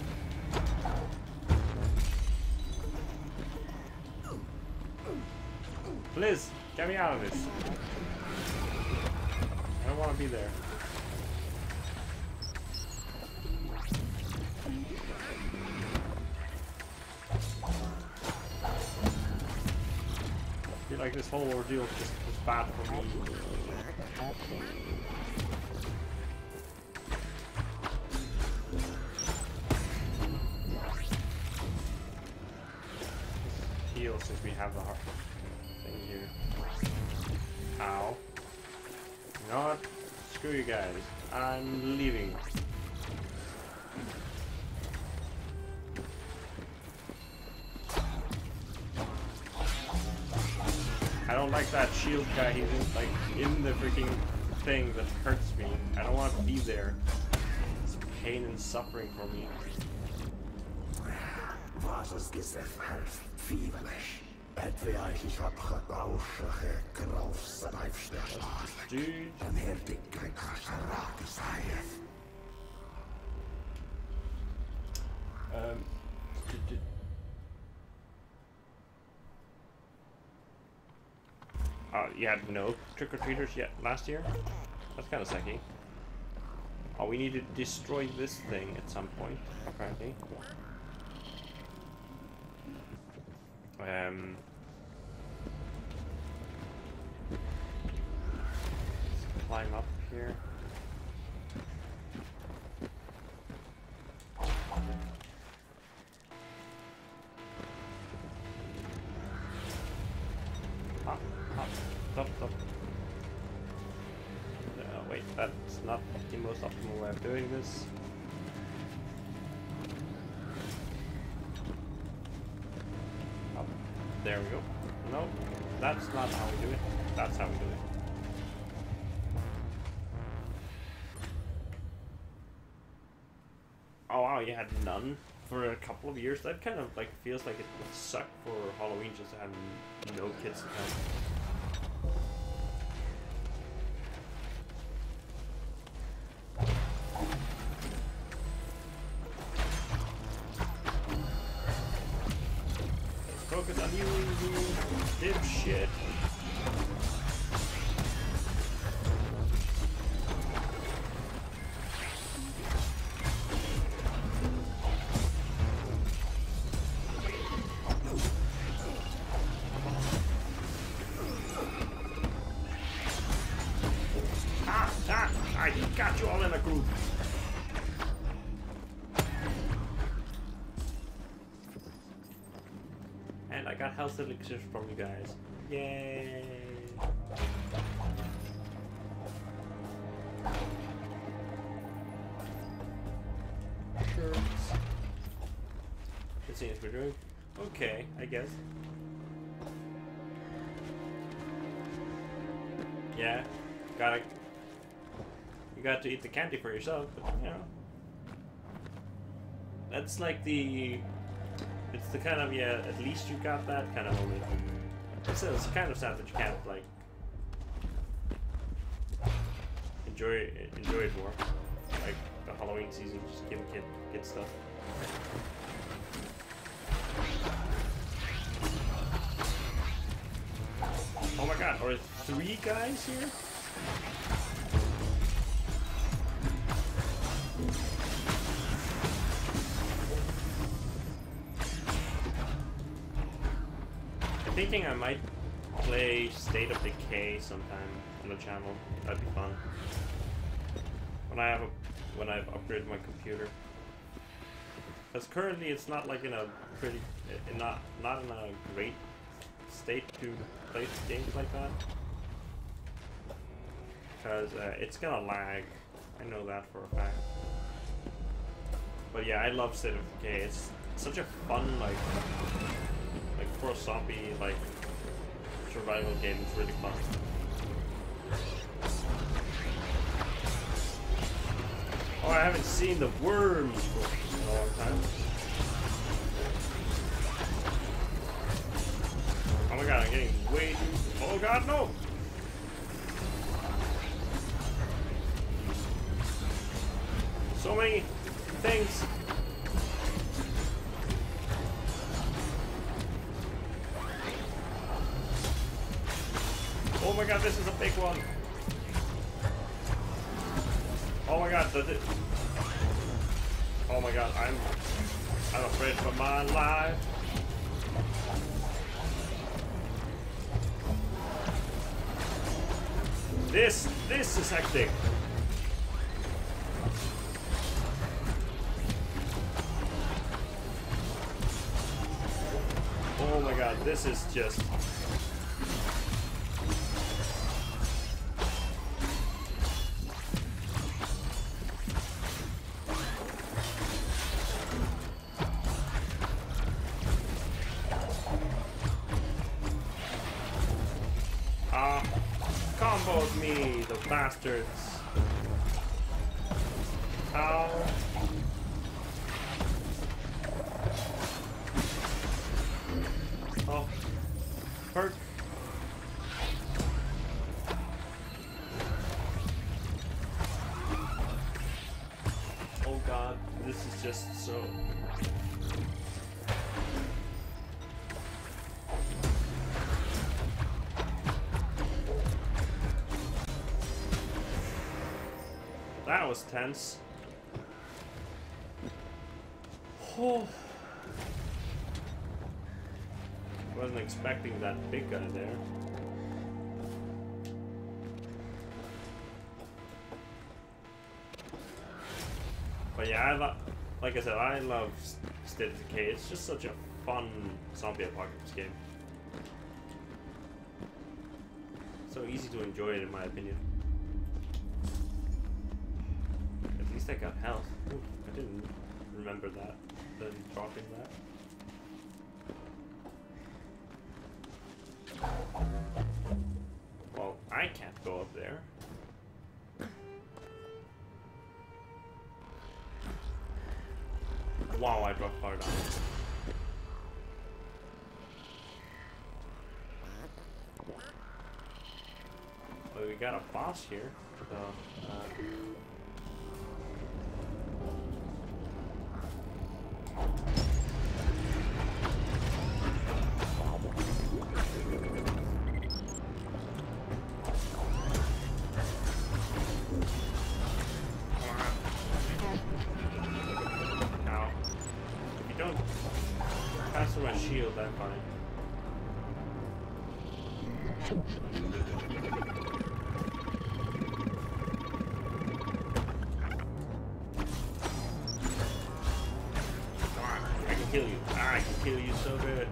Please, get me out of this. I don't want to be there. I feel like this whole ordeal just was bad for me. Heal since we have the heart thing here. Ow. You know what? Screw you guys. I'm leaving. I don't like that shield guy. He's in, like in the freaking thing that hurts me. I don't want to be there. It's pain and suffering for me. Vases Gesef helft feverish. Edweich hat gebausche grofs lijfsterk. Dude. En herdig raak saif. Um. Uh, you had no trick-or-treaters yet last year? That's kind of sucky. Oh, we need to destroy this thing at some point, apparently. Um... Let's climb up here. Hop, hop, stop, stop. No, wait, that's not the most optimal way of doing this. Up. There we go. No, that's not how we do it. That's how we do it. Oh wow, you had none for a couple of years. That kind of like feels like it would suck for Halloween just to have no kids to come. Focus on you, you dipshit. Ah, ah, I got you all in a group. And I got health elixirs from you guys. Yay! Shirts. It seems we're doing okay, I guess. Yeah, gotta. You got to eat the candy for yourself, but you know. That's like the. It's the kind of, yeah, at least you got that kind of moment. It's, it's kind of sad that you can't, like, enjoy enjoy it more. Like, the Halloween season, just give a kid, kid stuff. Oh my god, are there three guys here? I'm thinking I might play State of Decay sometime on the channel. That'd be fun. When I have a when I've upgraded my computer. Because currently it's not like in a pretty not not in a great state to play games like that. Because uh, it's gonna lag. I know that for a fact. But yeah, I love State of Decay. It's such a fun, like like for a zombie like survival game. It's really fun. Oh, I haven't seen the worms for a long time. Oh my god, I'm getting way too... Oh god, no! So many things. Oh my god, this is a big one. Oh my god, the, the Oh my god, I'm I'm afraid for my life. This this is hectic. Oh my god, this is just Ah, comboed me, the bastards. How? Oh, perk. Oh god, this is just so... That was tense. Oh. Wasn't expecting that big guy there. But yeah, I love, like I said, I love State of Decay. It's just such a fun zombie apocalypse game. So easy to enjoy it, in my opinion. At least I got health. Ooh, I didn't remember that. Then dropping that. Well, I can't go up there. Wow, I dropped far down. But we got a boss here. So, uh, my shield, I'm fine. Come on, I can kill you. Ah, I can kill you so good.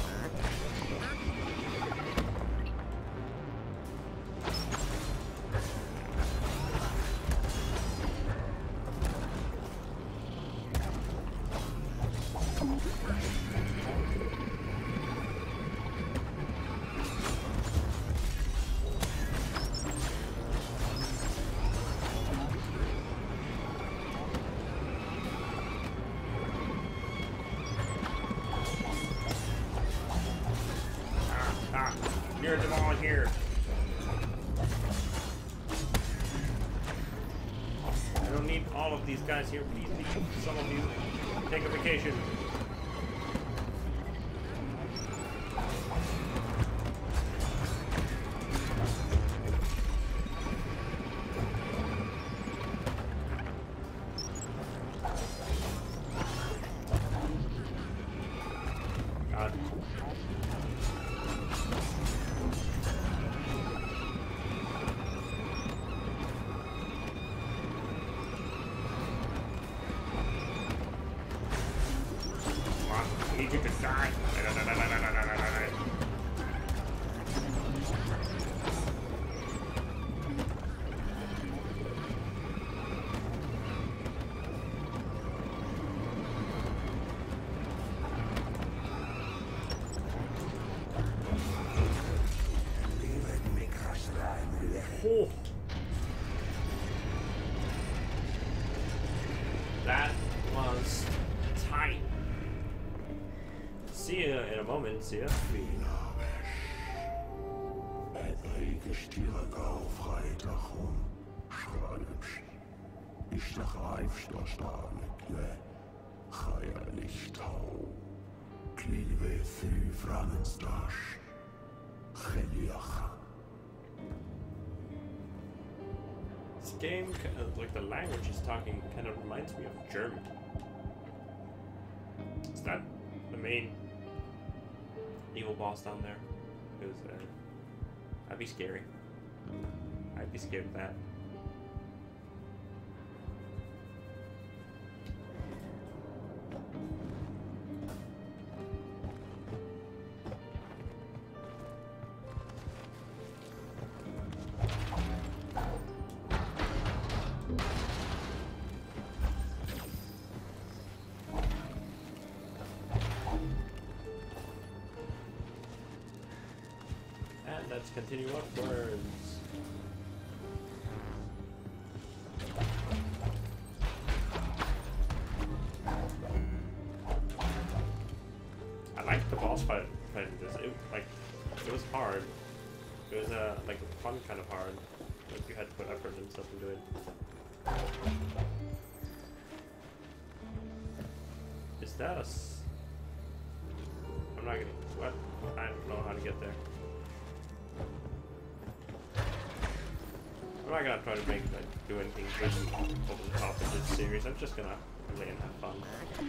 Near them all here. I don't need all of these guys here. Please leave some of you. Take a vacation. God. I need you to die. Oh. That was tight. See you in a moment, see ya. This game, uh, like the language is talking, kind of reminds me of German. Is that the main evil boss down there? Because uh, that'd be scary. I'd be scared of that. Let's continue upwards. I liked the boss fight fighting this. It like it was hard. It was uh like fun kind of hard. Like you had to put effort and stuff into it. Is that a s I'm not gonna what? I don't know how to get there. I'm not gonna try to make like do anything really over the top of this series. I'm just gonna play and have fun.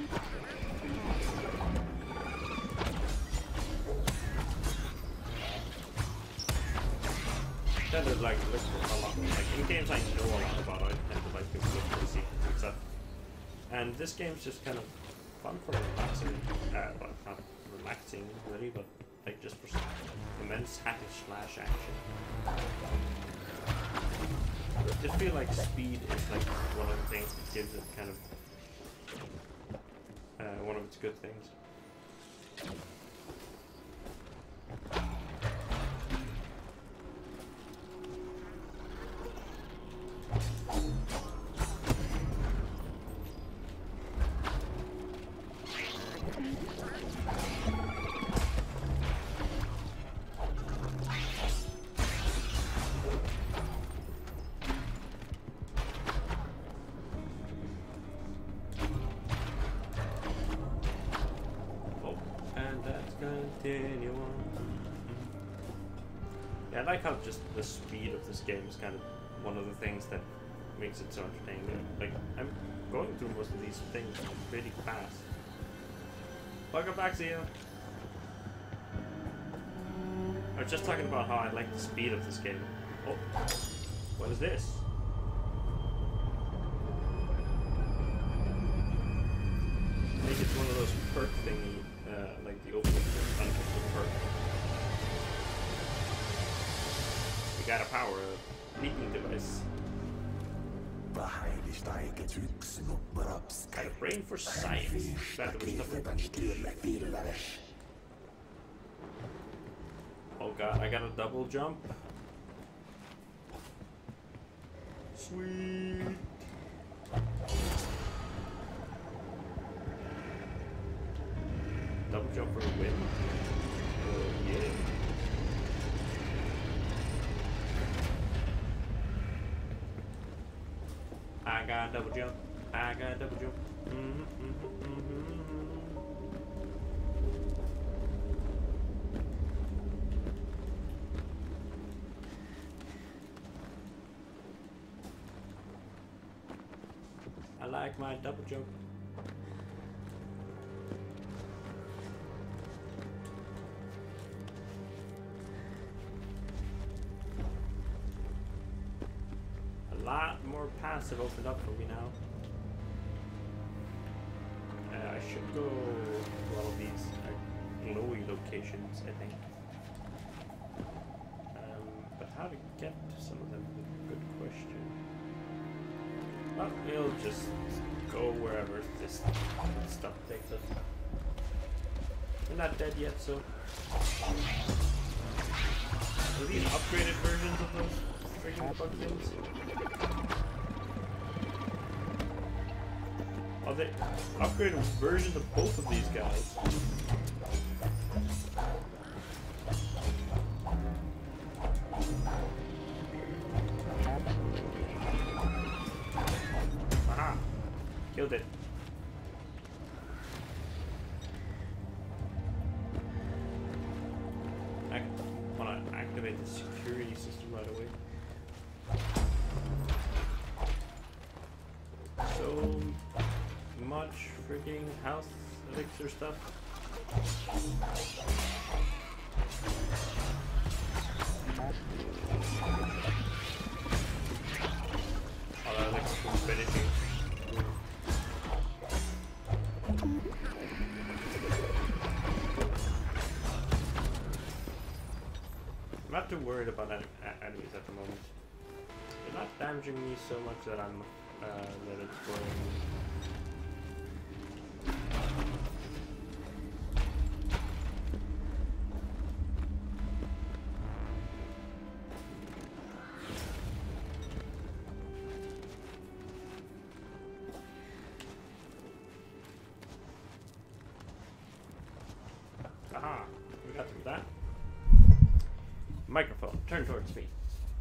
Tend to like look for a lot like in games I know a lot about. I tend to like to look for the secrets and stuff. And this game's just kind of fun for relaxing. Uh, well, not relaxing really, but like just for some immense hack and slash action. I just feel like speed is like one of the things that gives it kind of uh, one of its good things. Continue on. Yeah, I like how just the speed of this game is kind of one of the things that makes it so entertaining. Like, I'm going through most of these things pretty fast. Welcome back, Zia. I was just talking about how I like the speed of this game. Oh, what is this? I think it's one of those perk thingy. Uh, like the opening unofficial perk. We got a power up leaking device. Got a brain for science. That was stuff. Oh god, I got a double jump. Sweet. Double jump for a win. Oh, yeah. I got a double jump. I got a double jump. Mm-hmm, mm-hmm, mm-hmm. I like my double jump. Lot more paths have opened up for me now. Uh, I should go to all of these uh, glowy locations, I think. Um, but how to get to some of them is a good question. Well, we'll just go wherever this stuff takes us. We're not dead yet, so. Are these upgraded versions of those freaking bug things? Are they upgraded versions of both of these guys? Aha! Killed it. I want to activate the security system right away. So much freaking health elixir stuff. Oh, that elixir is finishing. I'm not too worried about en enemies at the moment. They're not damaging me so much that I'm uh, that it's going. Aha! We got through that. Microphone, turn towards me.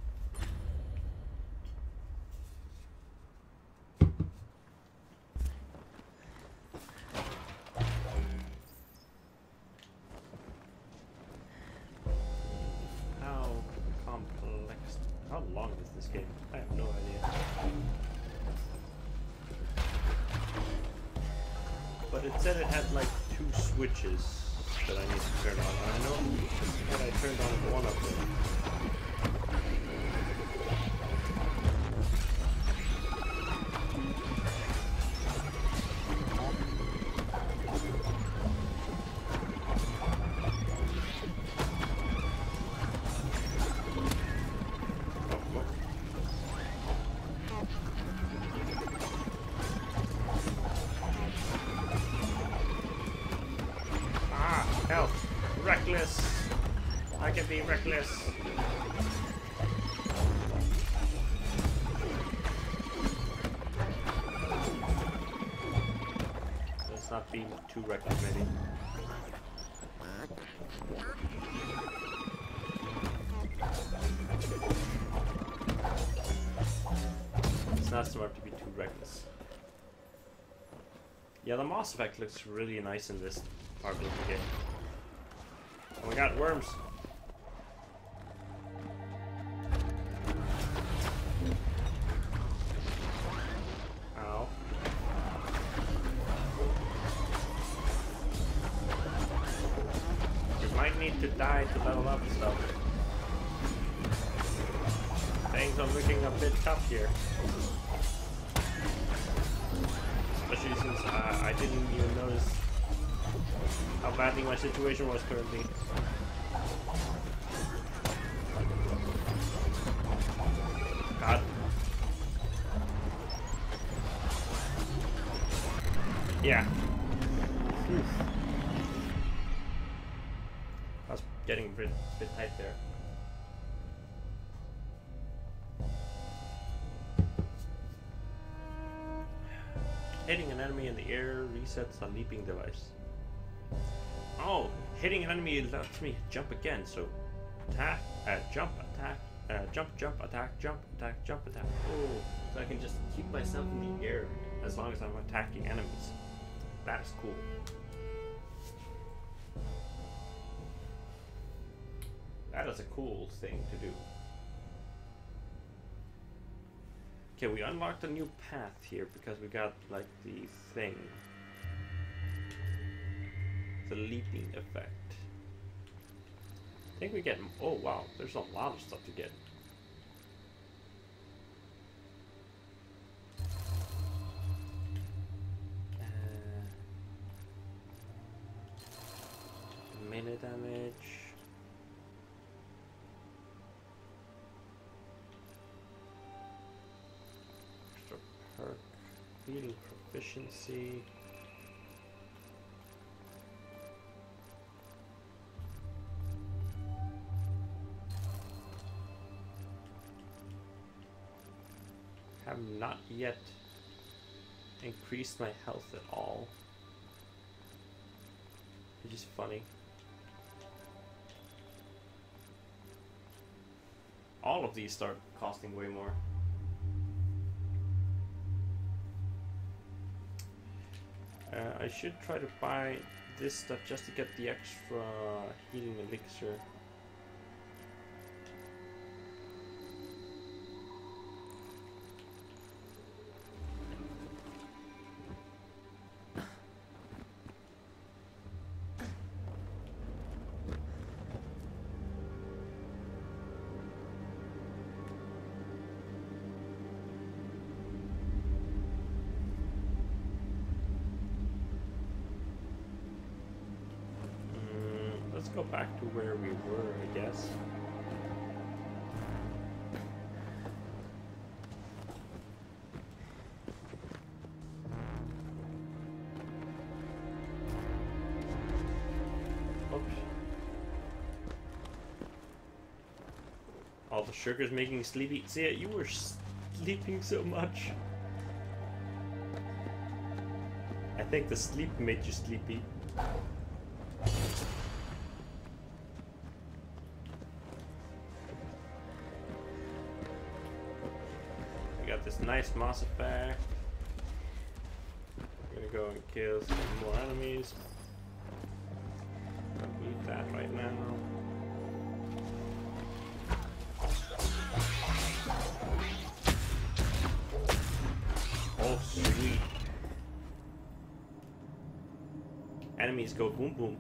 How complex? How long is this game? I have no idea. But it said it had like two switches that I need to turn on. And I know that I turned on one of them. Help! Reckless! I can be reckless! Let's not be too reckless, maybe. It's not smart to be too reckless. Yeah, the moss effect looks really nice in this part of the game. Oh my god, worms! Ow. You might need to die to level up and stuff. Things are looking a bit tough here. Especially since uh, I didn't even notice how badly my situation was currently. God. Yeah. Oof. I was getting a bit, bit tight there. Hitting an enemy in the air resets a leaping device. Oh, hitting an enemy lets me jump again, so attack, uh, jump, attack, uh, jump, jump, attack, jump, attack, jump, attack. Oh, so I can just keep myself in the air as long as I'm attacking enemies. That is cool. That is a cool thing to do. Okay, we unlocked a new path here because we got like the thing. The leaping effect. I think we get, oh wow, there's a lot of stuff to get. Uh, melee damage. Extra perk. Healing proficiency. Have not yet increased my health at all, which is funny. All of these start costing way more. Uh, I should try to buy this stuff just to get the extra healing elixir. go back to where we were, I guess. Oops. All the sugar's making you sleepy. See, you were sleeping so much. I think the sleep made you sleepy. We got this nice Mass Effect. We're gonna go and kill some more enemies. Don't need that right now. Oh, sweet. Enemies go boom boom.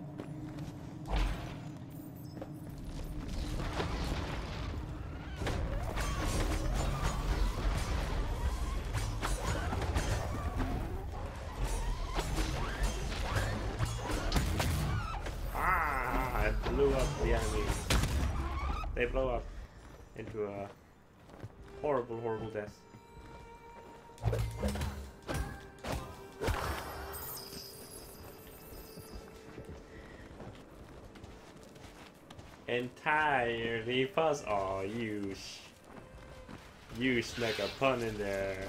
Ah, I blew up the enemies. They blow up into a horrible, horrible death. Entirely fuzz. Oh, you sh you snuck a pun in there.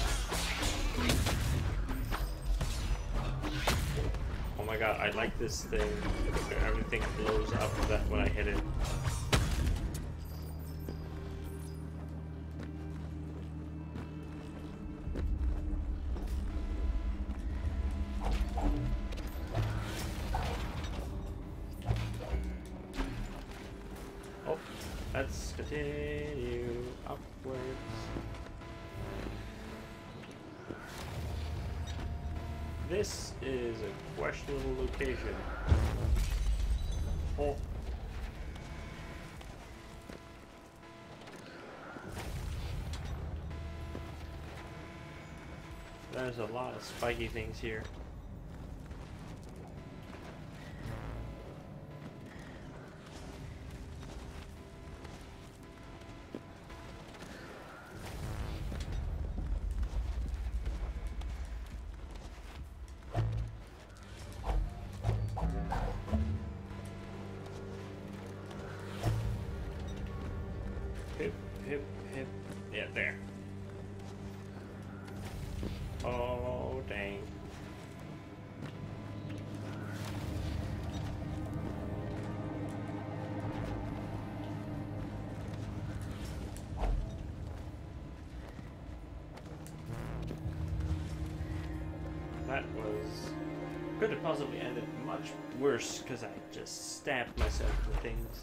Oh my god, I like this thing. Everything blows up that when I hit it. Let's continue upwards. This is a questionable location. Oh. There's a lot of spiky things here. Hip, hip, hip. Yeah, there. Oh, dang. That was... could have possibly ended much worse because I just stabbed myself with things.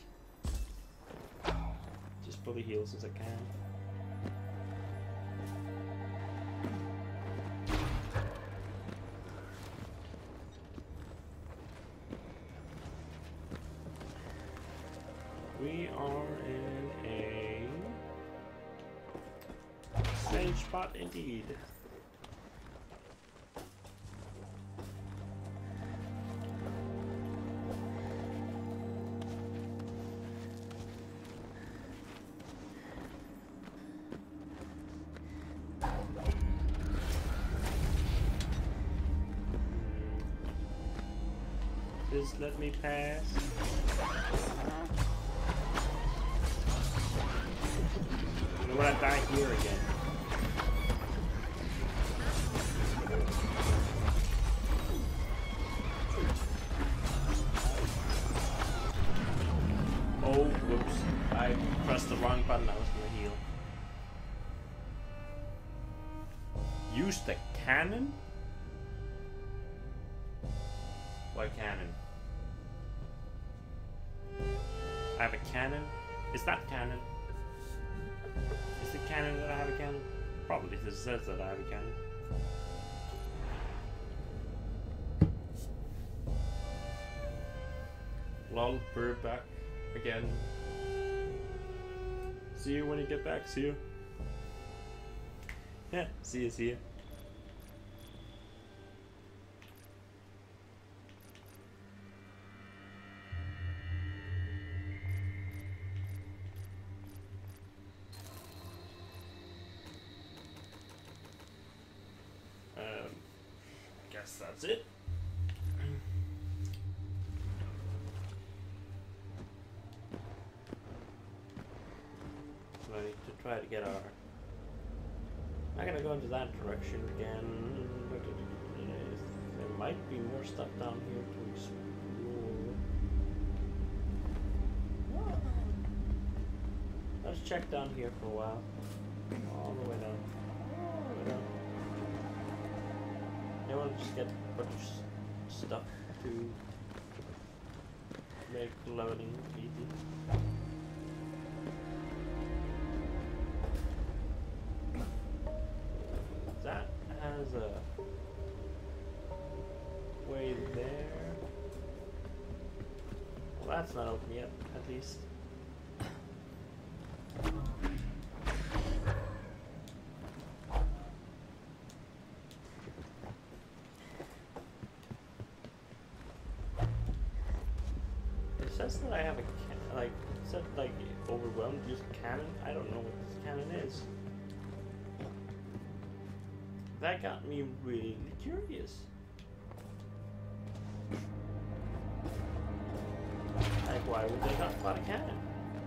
Just pull the heals as I can. We are in a strange spot indeed. Just let me pass. I'm gonna die here again. Oh, whoops. I pressed the wrong button. I was gonna heal. Use the cannon? What cannon? I have a cannon? Is that cannon? Is it canon that I have a cannon? Probably, this says that I have a cannon. Lol, we're back again. See you when you get back, see you. Yeah, see you, see you. guess that's it. So I need to try to get our... I'm gonna go into that direction again. There might be more stuff down here to explore. Let's check down here for a while. All the way down. All the way down. You want to just get a bunch of stuff to make loading easy. That has a way there. Well, that's not open yet, at least. It says that I have a can like it said like overwhelmed use a cannon. I don't know what this cannon is. That got me really curious. Like, why would they not spot a cannon?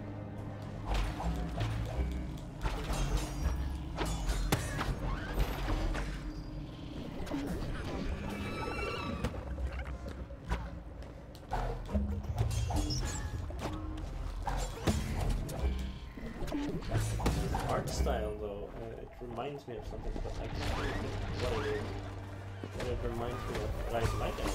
Art style, though, uh, it reminds me of something, but I can't remember what it is. But it reminds me of what I like it.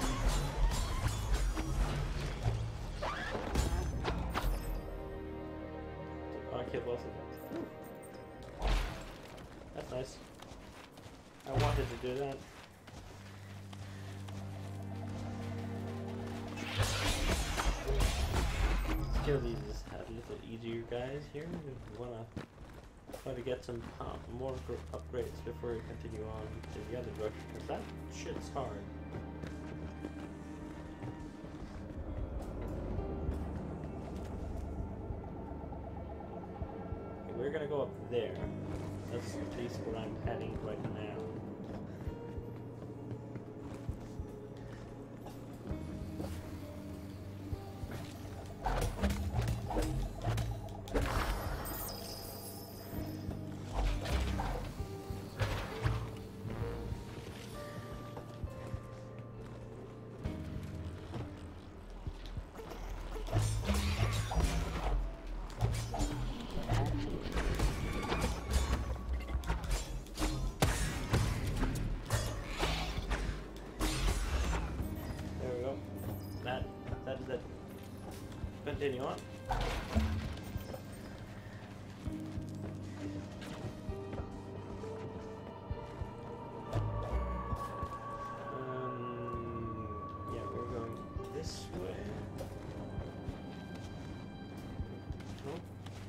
Oh, I killed both of them. That's nice. I wanted to do that. Kill these a little easier guys here. We wanna try to get some uh, more upgrades before we continue on to the other direction, because that shit's hard. Okay, we're gonna go up there. That's at least where I'm heading right now. Continue on. Um, yeah, we're going this way. Nope.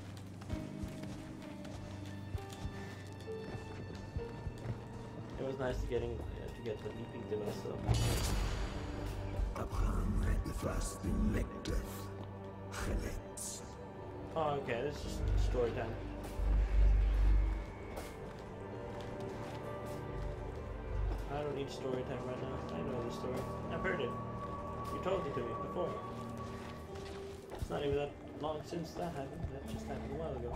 It was nice to getting uh, to get the leaping device though. Abraham had first been elected. Oh, okay, this is just story time. I don't need story time right now. I know the story. I've heard it. You told it to me before. It's not even that long since that happened. That just happened a while ago.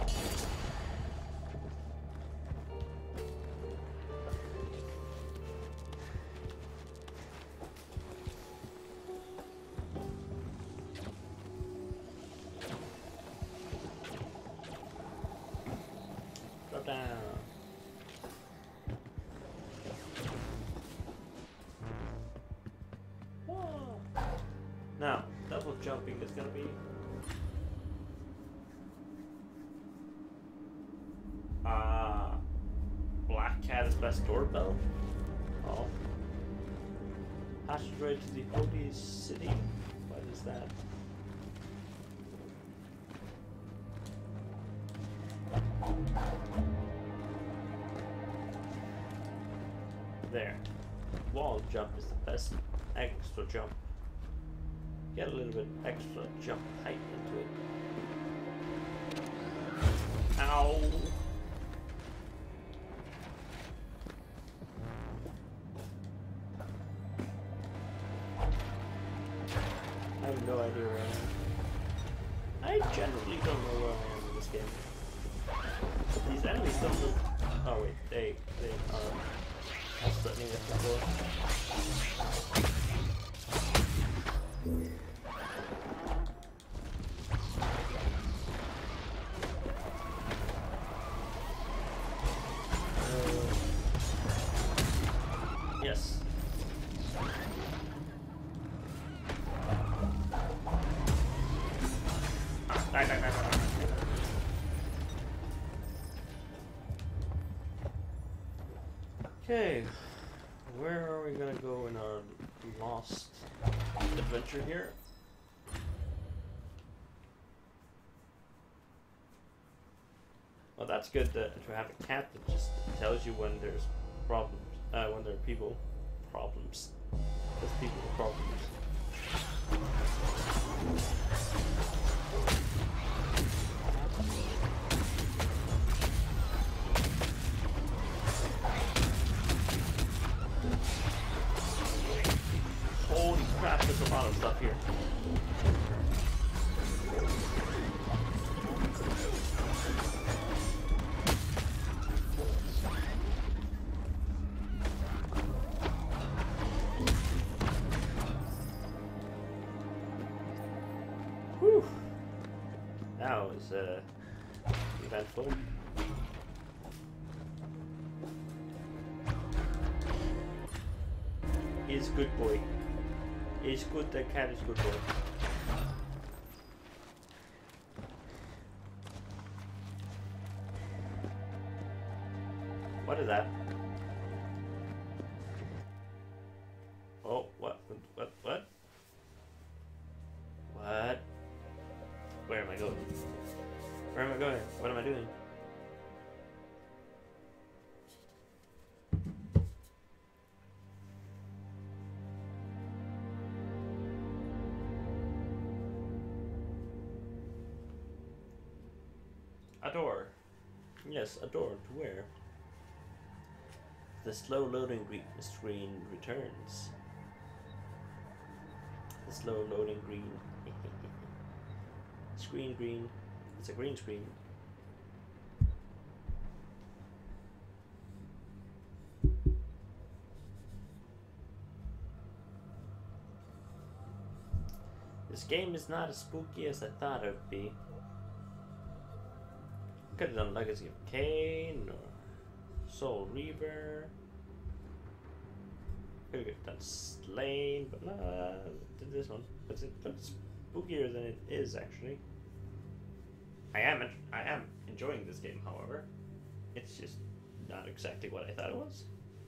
Now, double jumping is gonna be ah uh, Black Cat is best doorbell. Oh, passageway to the Holy City. What is that? There, wall jump is the best extra jump. Get a little bit extra jump height into it. Ow! idea where I am. I generally don't know where I am in this game. These enemies don't look... Oh wait, they, they are as threatening as before. Uh, yes. Ah, die, die, die, die, die. Okay, where are we gonna go in our lost adventure here? Well, that's good to, to have a cat that just tells you when there's problems, uh, when there are people problems. There's people with problems. Holy crap, there's a lot of stuff here. Whew. That was uh, eventful. He's a good boy. He's good, the cat is good boy. What is that? Oh, what, what, what? What? Where am I going? Where am I going? What am I doing? A door. Yes, a door. To where? The slow loading re screen returns. The slow loading green. Screen green. It's a green screen. This game is not as spooky as I thought it would be. Could have done Legacy of Kain or Soul Reaver. Could have done Slain, but no, uh, did this one. But it looks spookier than it is actually. I am I am enjoying this game, however. It's just not exactly what I thought it was.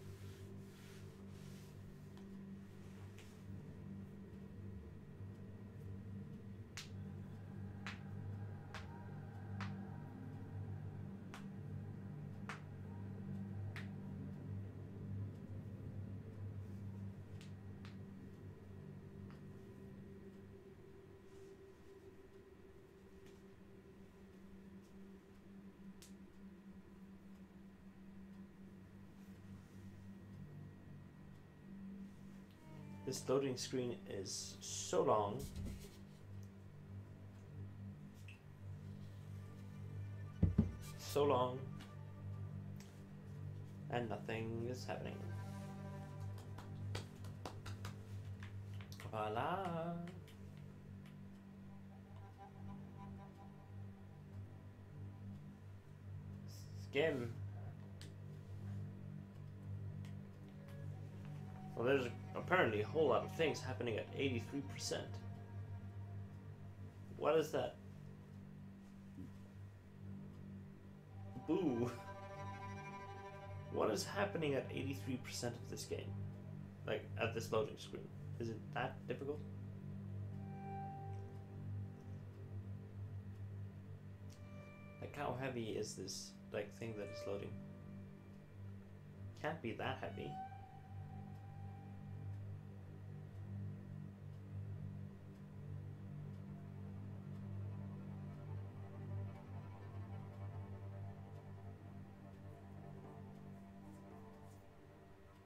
This loading screen is so long. So long. And nothing is happening. Voila. Skim. Well, there's apparently a whole lot of things happening at eighty-three percent. What is that? Boo. What is happening at eighty-three percent of this game? Like, at this loading screen? Is it that difficult? Like, how heavy is this, like, thing that is loading? Can't be that heavy.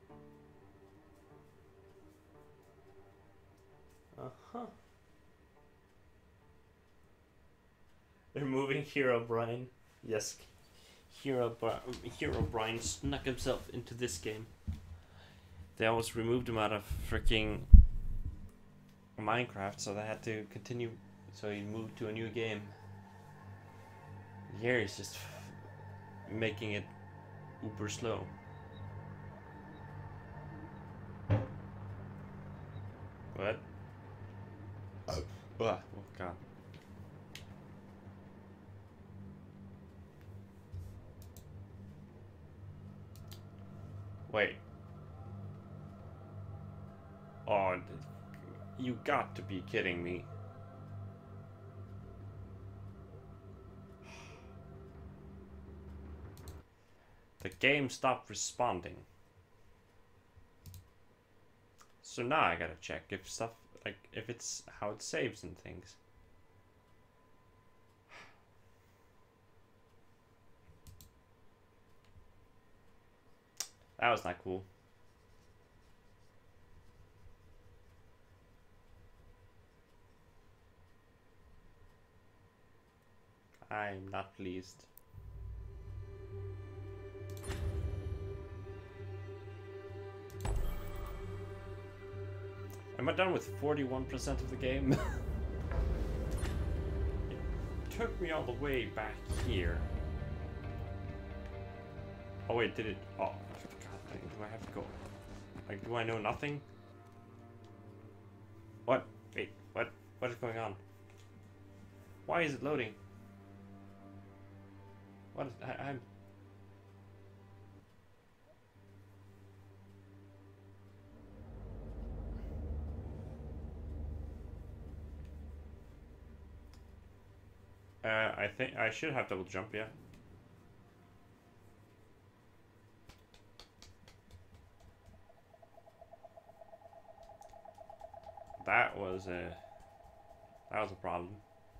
Uh-huh. Removing Hero Brian. Yes. Hero, Bri- Hero Brian snuck himself into this game. They almost removed him out of freaking Minecraft, so they had to continue. So he moved to a new game. Here he's just f- making it uber slow. What? Oh, oh god. Wait. Oh, you got to be kidding me. The game stopped responding. So now I gotta check if stuff, like, if it's how it saves and things. That was not cool. I'm not pleased. Am I done with forty-one percent of the game? It took me all the way back here. Oh wait, did it? Oh, god, do I have to go? Like, do I know nothing? What? Wait, what? What is going on? Why is it loading? What is, I, I'm... Uh, I think I should have double jump, yeah. That was a... That was a problem.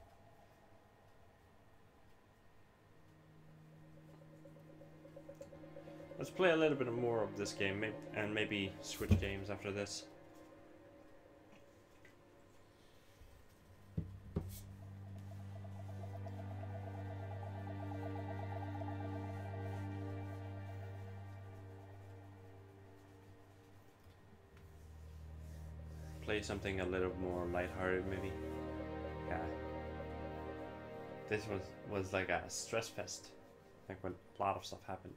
Let's play a little bit more of this game, and maybe switch games after this. Play something a little more lighthearted, maybe. Yeah. This was was like a stress fest, like when a lot of stuff happened.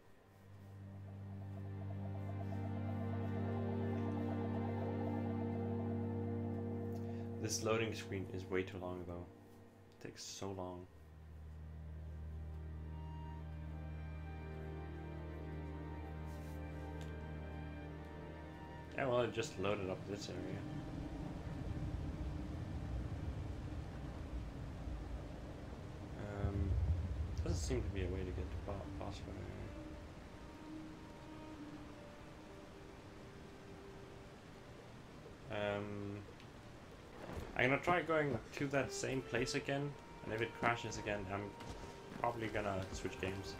This loading screen is way too long though. It takes so long. Yeah, well, it just loaded up this area. Um, doesn't seem to be a way to get to bo boss fight. Um, I'm gonna try going to that same place again, and if it crashes again, I'm probably gonna switch games.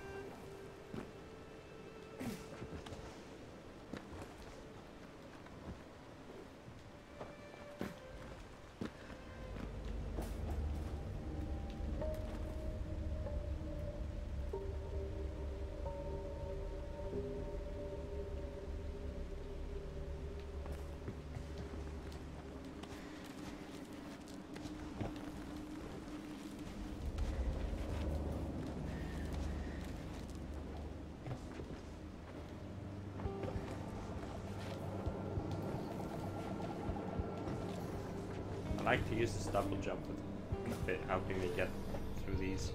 I like to use this double jump with a bit helping me get through these.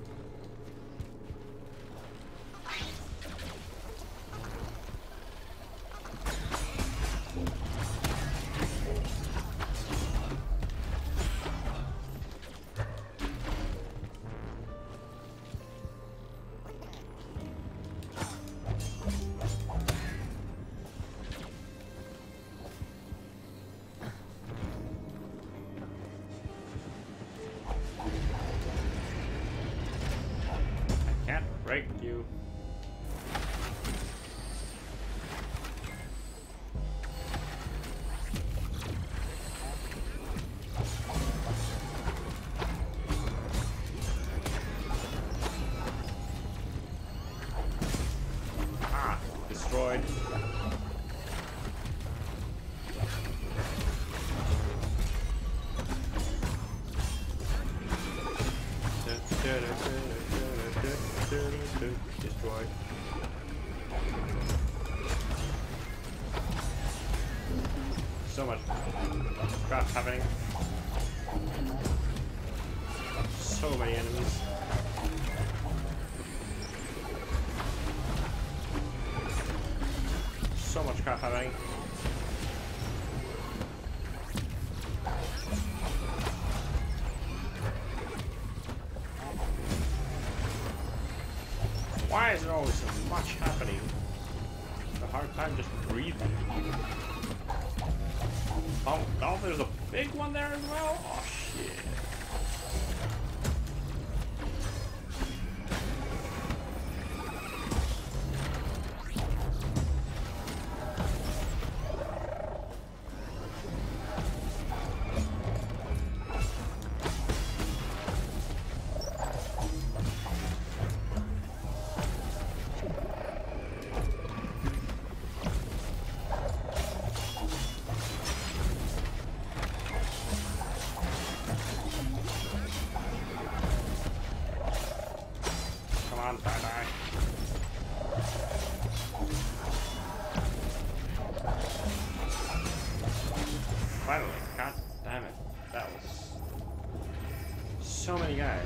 Break you. destroyed. Destroyed. So much crap happening. So many enemies. So much crap happening. Why is there always so much happening? It's a hard time just breathing. Oh, oh, there's a big one there as well? Oh, shit. on, die, die. Finally, god damn it. That was so many guys.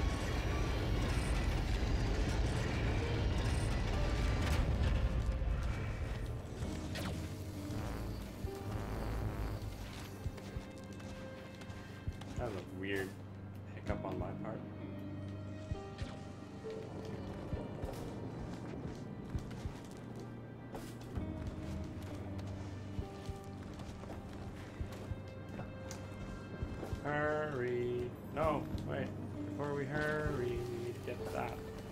That was a weird hiccup on my part. Hurry! No, wait. Before we hurry, we need to get that.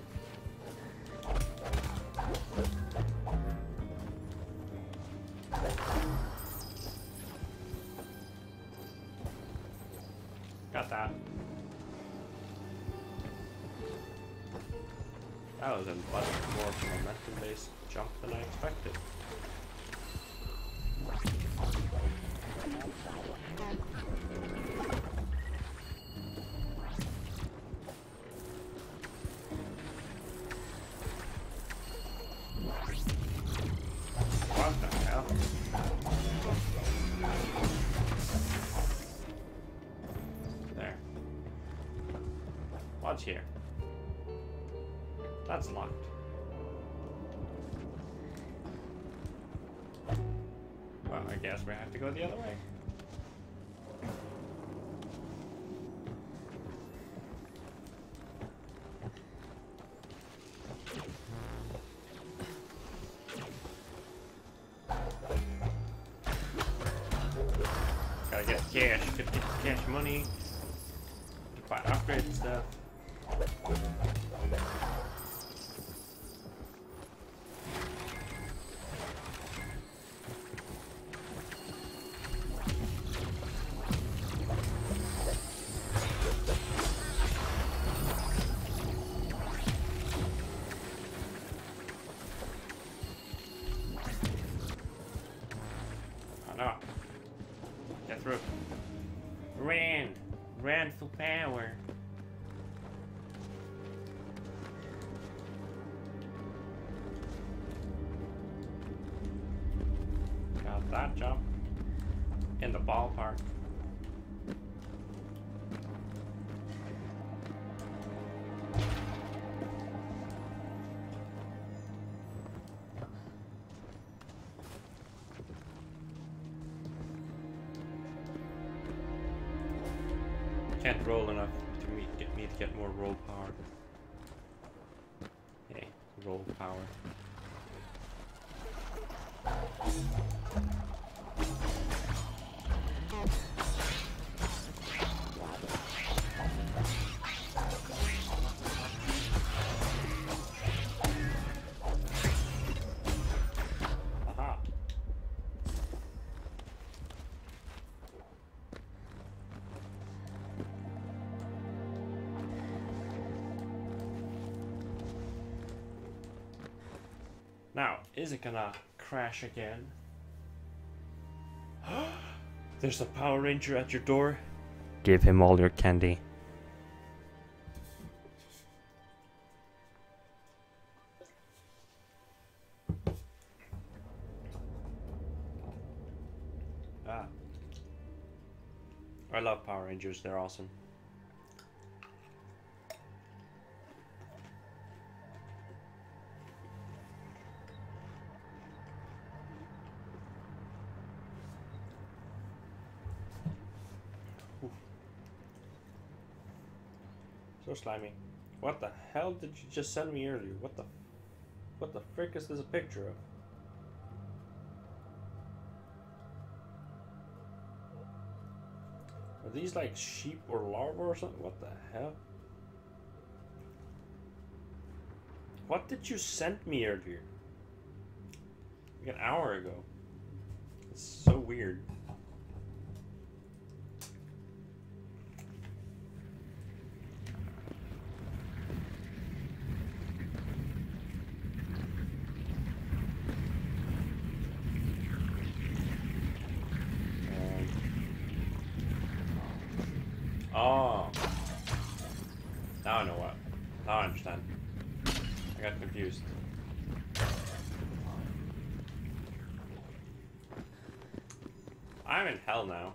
Got that. That was a much more momentum-based jump than I expected. What the hell? There. What's here? That's locked. Well, I guess we have to go the other way. Gotta get cash, fifty cash money to buy upgrade stuff. No. Get through. Rand. Rand for power. Got that jump. In the ballpark. Can't roll enough to me get me to get more roll power. Hey, roll power. Aha. Now, is it gonna crash again? There's a Power Ranger at your door. Give him all your candy. Ah. I love Power Rangers, they're awesome. So slimy. What the hell did you just send me earlier? What the what the frick is this a picture of? Are these like sheep or larvae or something? What the hell? What did you send me earlier? Like an hour ago. It's so weird. Oh. Now I know what. Now I understand. I got confused. I'm in hell now.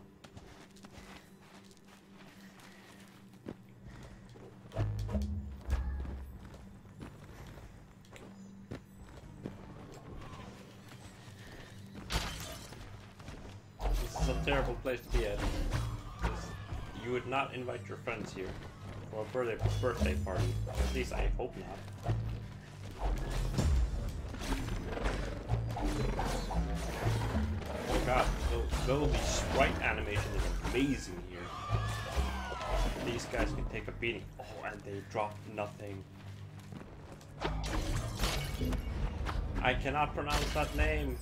This is a terrible place to be at. You would not invite your friends here for a birthday birthday party. At least I hope not. Oh god, the Goldie sprite animation is amazing here. These guys can take a beating. Oh, and they drop nothing. I cannot pronounce that name.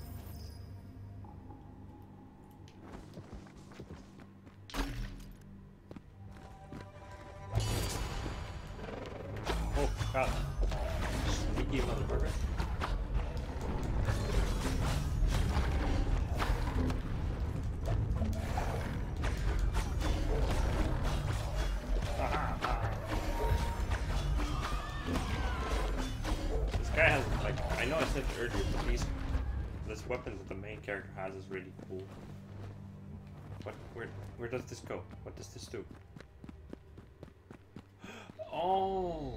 Oh god. Sneaky motherfucker. This guy has, like, I know I said it earlier, but these, this weapon that the main character has is really cool. What, where, where does this go? What does this do? Oh!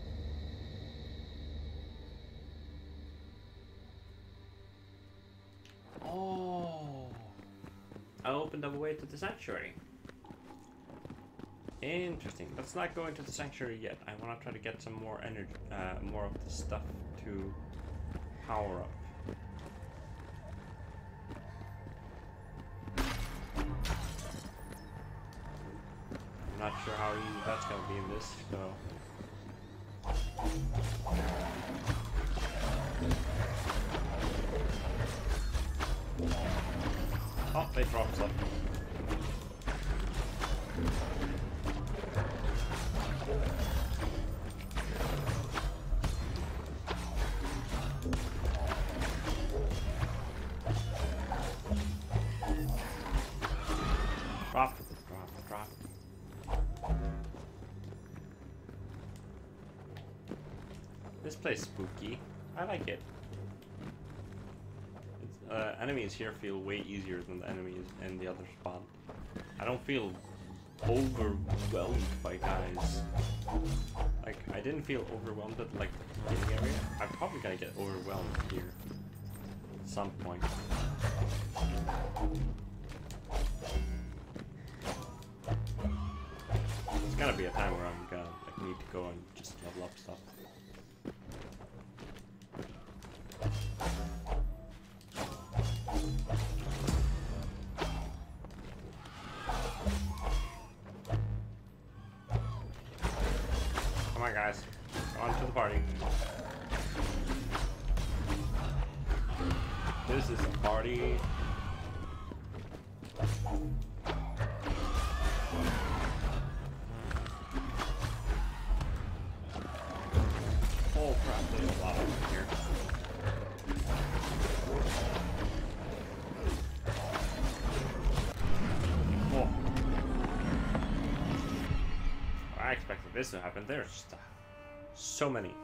Oh! I opened up a way to the sanctuary. Interesting. Let's not go into the sanctuary yet. I want to try to get some more energy, uh, more of the stuff to power up. I'm not sure how easy that's going to be in this, so... Oh, they dropped stuff. Drop it, drop it, drop it. This place is spooky. I like it. It's, uh, enemies here feel way easier than the enemies in the other spawn. I don't feel overwhelmed by guys. Like, I didn't feel overwhelmed at, like, the beginning area. I'm probably gonna get overwhelmed here at some point. There's gonna be a time where I'm gonna, like, need to go and just level up stuff. Come on, guys. On to the party. This is a party. Oh crap, there's a lot of them here. this will happen. There's just, uh, so many.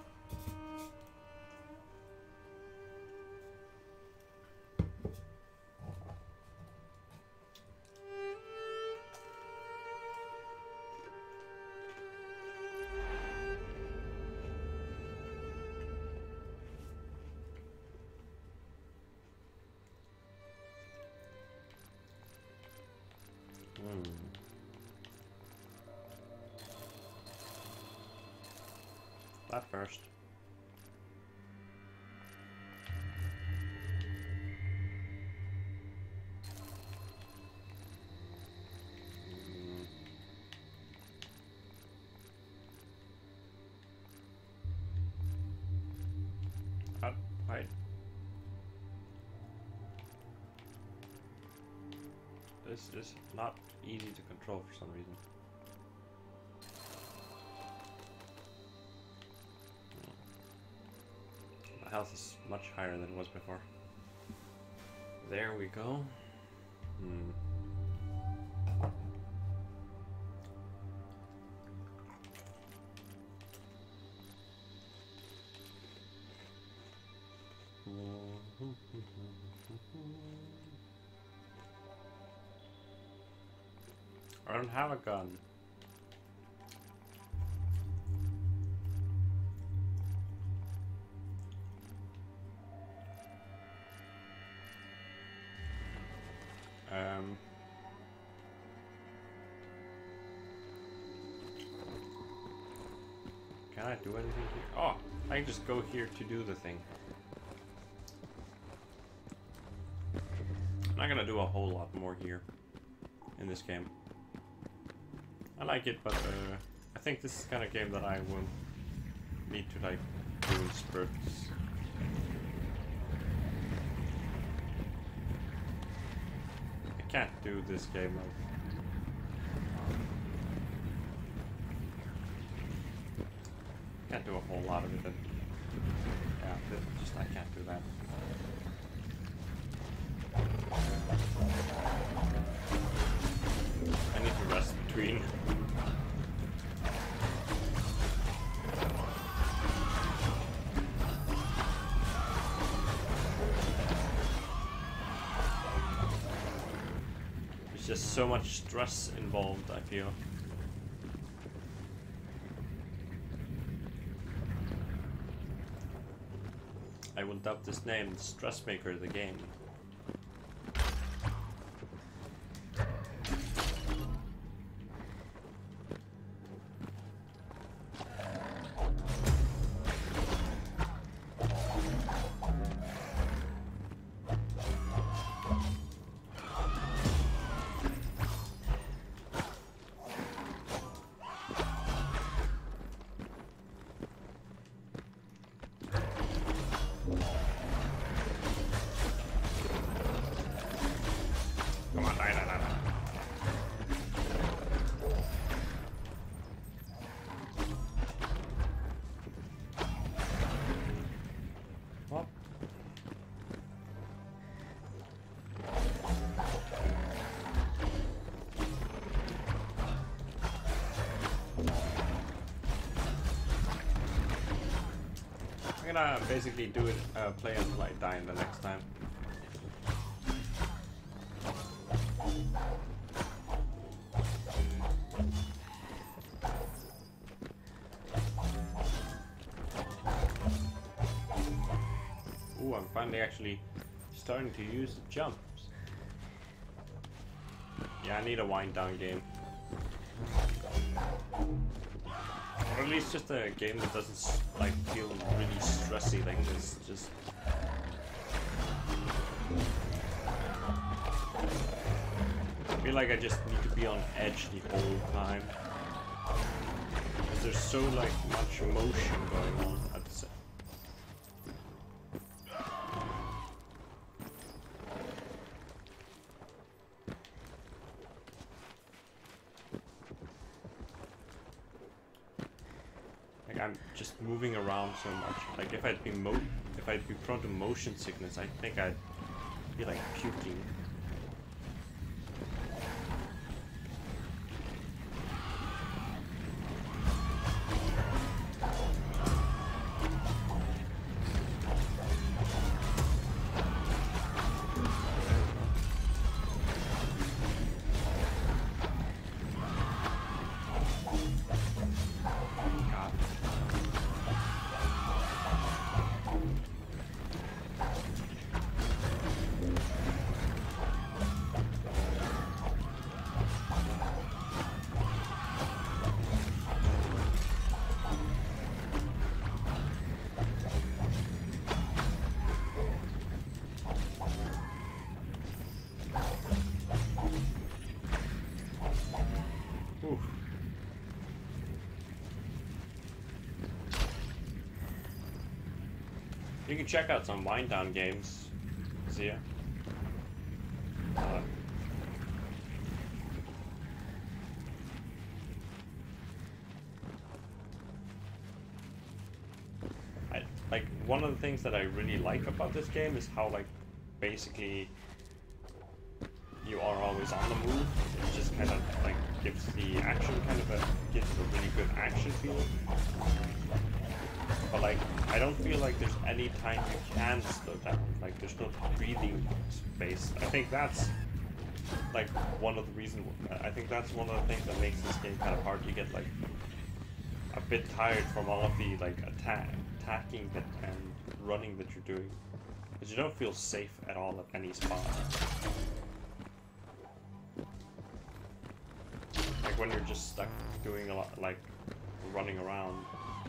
Hmm. That first. Hmm. Uh, right. This is not easy to control for some reason. My health is much higher than it was before. There we go. Hmm. I don't have a gun. Um. Can I do anything here? Oh, I can just go here to do the thing. I'm not gonna do a whole lot more here in this game. I like it, but uh, I think this is the kind of game that I will need to like do in spurts. I can't do this game like can't do a whole lot of it. And, yeah, just I can't do that. I need to rest between. There's just so much stress involved, I feel. I will dub this name Stress Maker the game. I'm gonna basically do it, uh, play until I die in the next time. Ooh, I'm finally actually starting to use the jumps. Yeah, I need a wind down game. Or at least just a game that doesn't like feel really stressy like this. Just I feel like I just need to be on edge the whole time. Because there's so like much motion going on at the same. I'm just moving around so much. Like if I'd be mo if I'd be prone to motion sickness, I think I'd be like puking. You can check out some wind down games. See ya. Uh, I, like, one of the things that I really like about this game is how, like, basically you are always on the move. It just kind of, like, gives the action kind of a, gives a really good action feel. But, like, I don't feel like there's any time you can slow down. Like, there's no breathing space. I think that's, like, one of the reasons, I think that's one of the things that makes this game kind of hard. You get, like, a bit tired from all of the, like, attack, attacking that, and running that you're doing. Because you don't feel safe at all at any spot. Like, when you're just stuck doing a lot, like, running around.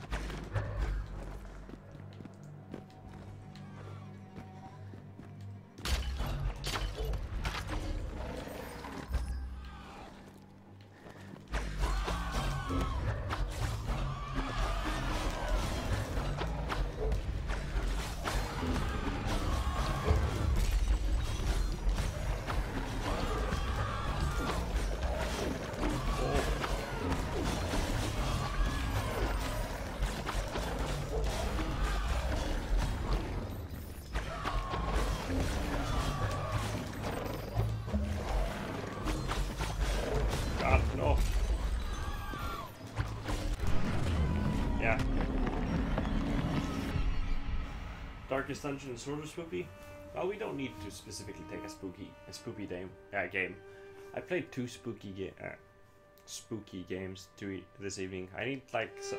Darkest Dungeon is sort of spooky. Well, we don't need to specifically take a spooky, a spooky game. Uh, game. I played two spooky ga uh, spooky games to e this evening. I need like so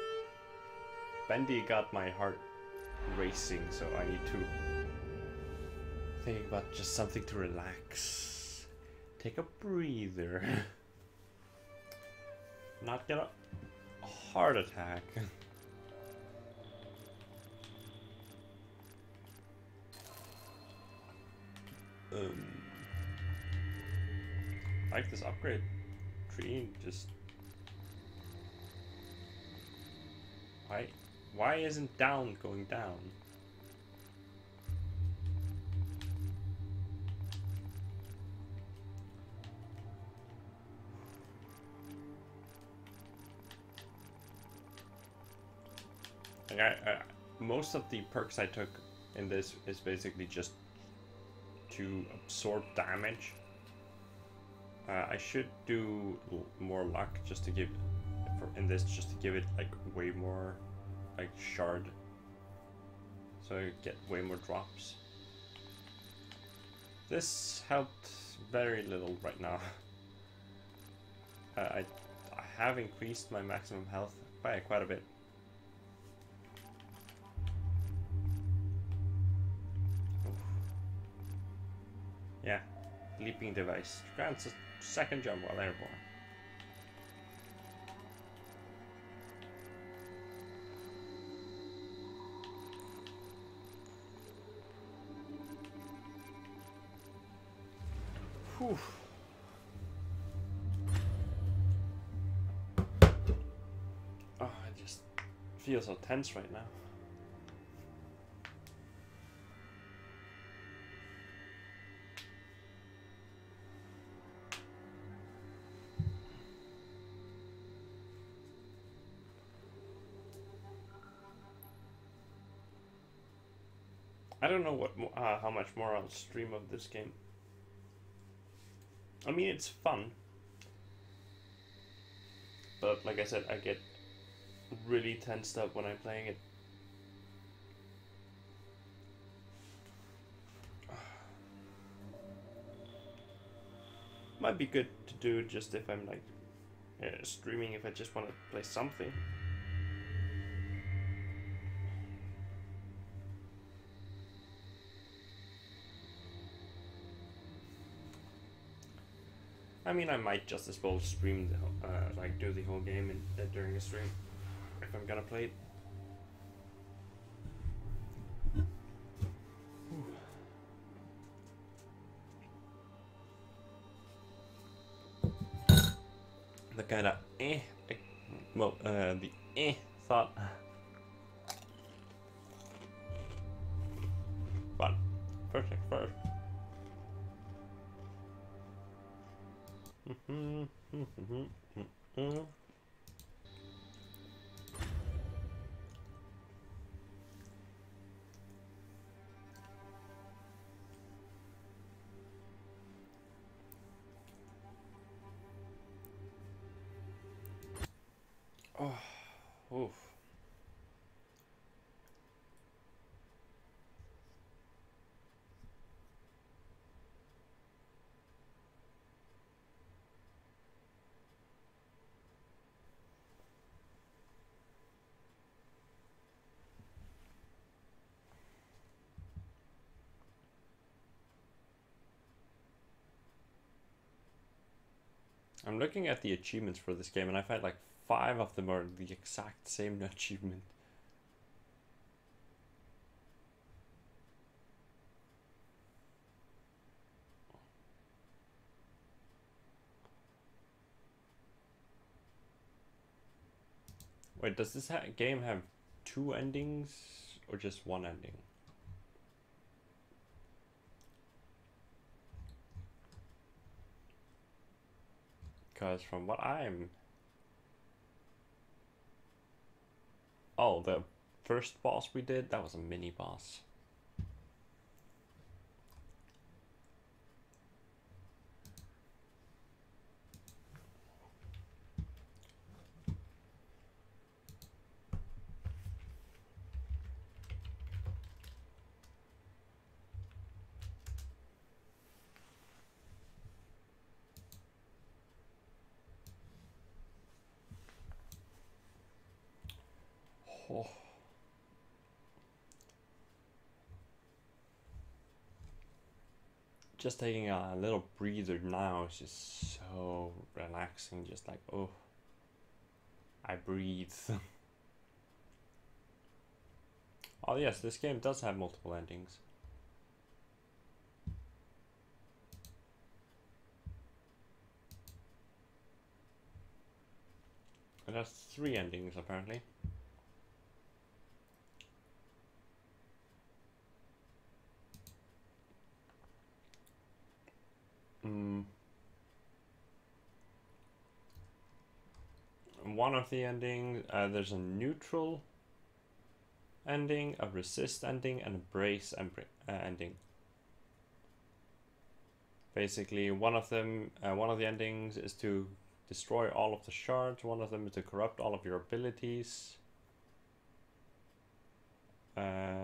Bendy got my heart racing, so I need to think about just something to relax. Take a breather. Not get a heart attack. Um, I like this upgrade tree. Just why? Why isn't down going down? Like I, I, most of the perks I took in this is basically just to absorb damage. Uh, I should do l more luck just to give for in this just to give it like way more like shard, so I get way more drops. This helped very little right now. uh, I I have increased my maximum health by quite a bit. Yeah, leaping device grants a second jump while airborne. Whew. Oh, I just feel so tense right now. I don't know what uh, how much more I'll stream of this game. I mean, it's fun, but like I said, I get really tensed up when I'm playing it. Might be good to do just if I'm like uh, streaming, if I just want to play something. I mean, I might just as well stream, the, uh, like do the whole game in, uh, during a stream, if I'm gonna play it. The kind of eh, eh, well, uh, the eh thought. But first things first. Mm-hmm, mm-hmm, mm-hmm. Oh, oof. I'm looking at the achievements for this game, and I've had like five of them are the exact same achievement. Wait, does this ha game have two endings or just one ending? Because from what I'm... Oh, the first boss we did, that was a mini boss. Oh. Just taking a little breather now is just so relaxing, just like, oh, I breathe. Oh yes, this game does have multiple endings. It has three endings apparently. Mm. One of the endings, uh, there's a neutral ending, a resist ending, and a brace uh, ending. Basically, one of them, uh, one of the endings is to destroy all of the shards. One of them is to corrupt all of your abilities. Uh,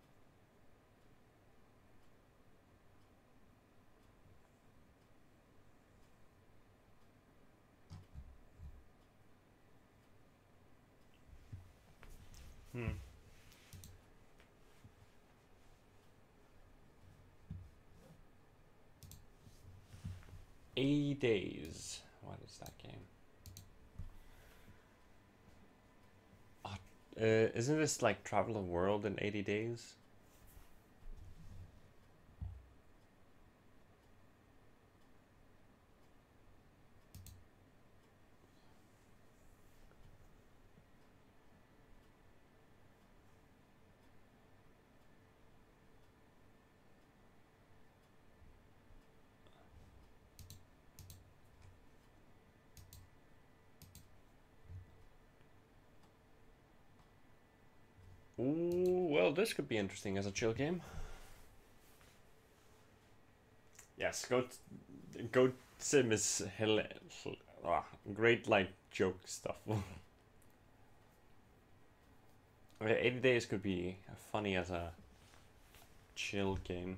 hmm. eighty days. What is that game? Oh, uh, isn't this like travel the world in eighty days? Ooh, well, this could be interesting as a chill game. Yes, Goat, Goat Sim is hell, ah, great, like, joke stuff. Okay, eighty days could be funny as a chill game.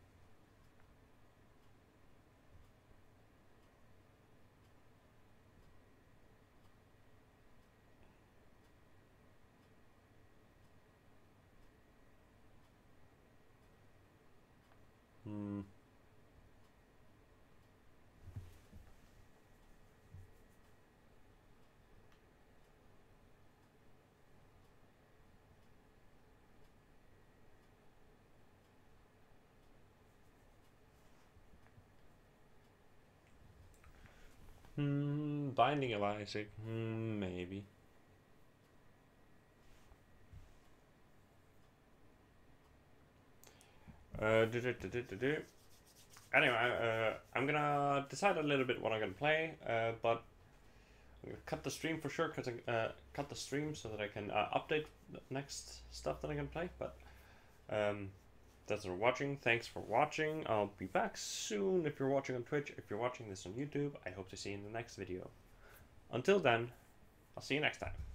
Hmm. Hmm, Binding of Isaac, hmm, maybe. Uh, do, do, do, do, do, do. Anyway, uh, I'm gonna decide a little bit what I'm gonna play, uh, but I'm gonna cut the stream for sure, cause I, uh, cut the stream so that I can uh, update the next stuff that I'm gonna play. But um, that's for watching. Thanks for watching. I'll be back soon if you're watching on Twitch. If you're watching this on YouTube, I hope to see you in the next video. Until then, I'll see you next time.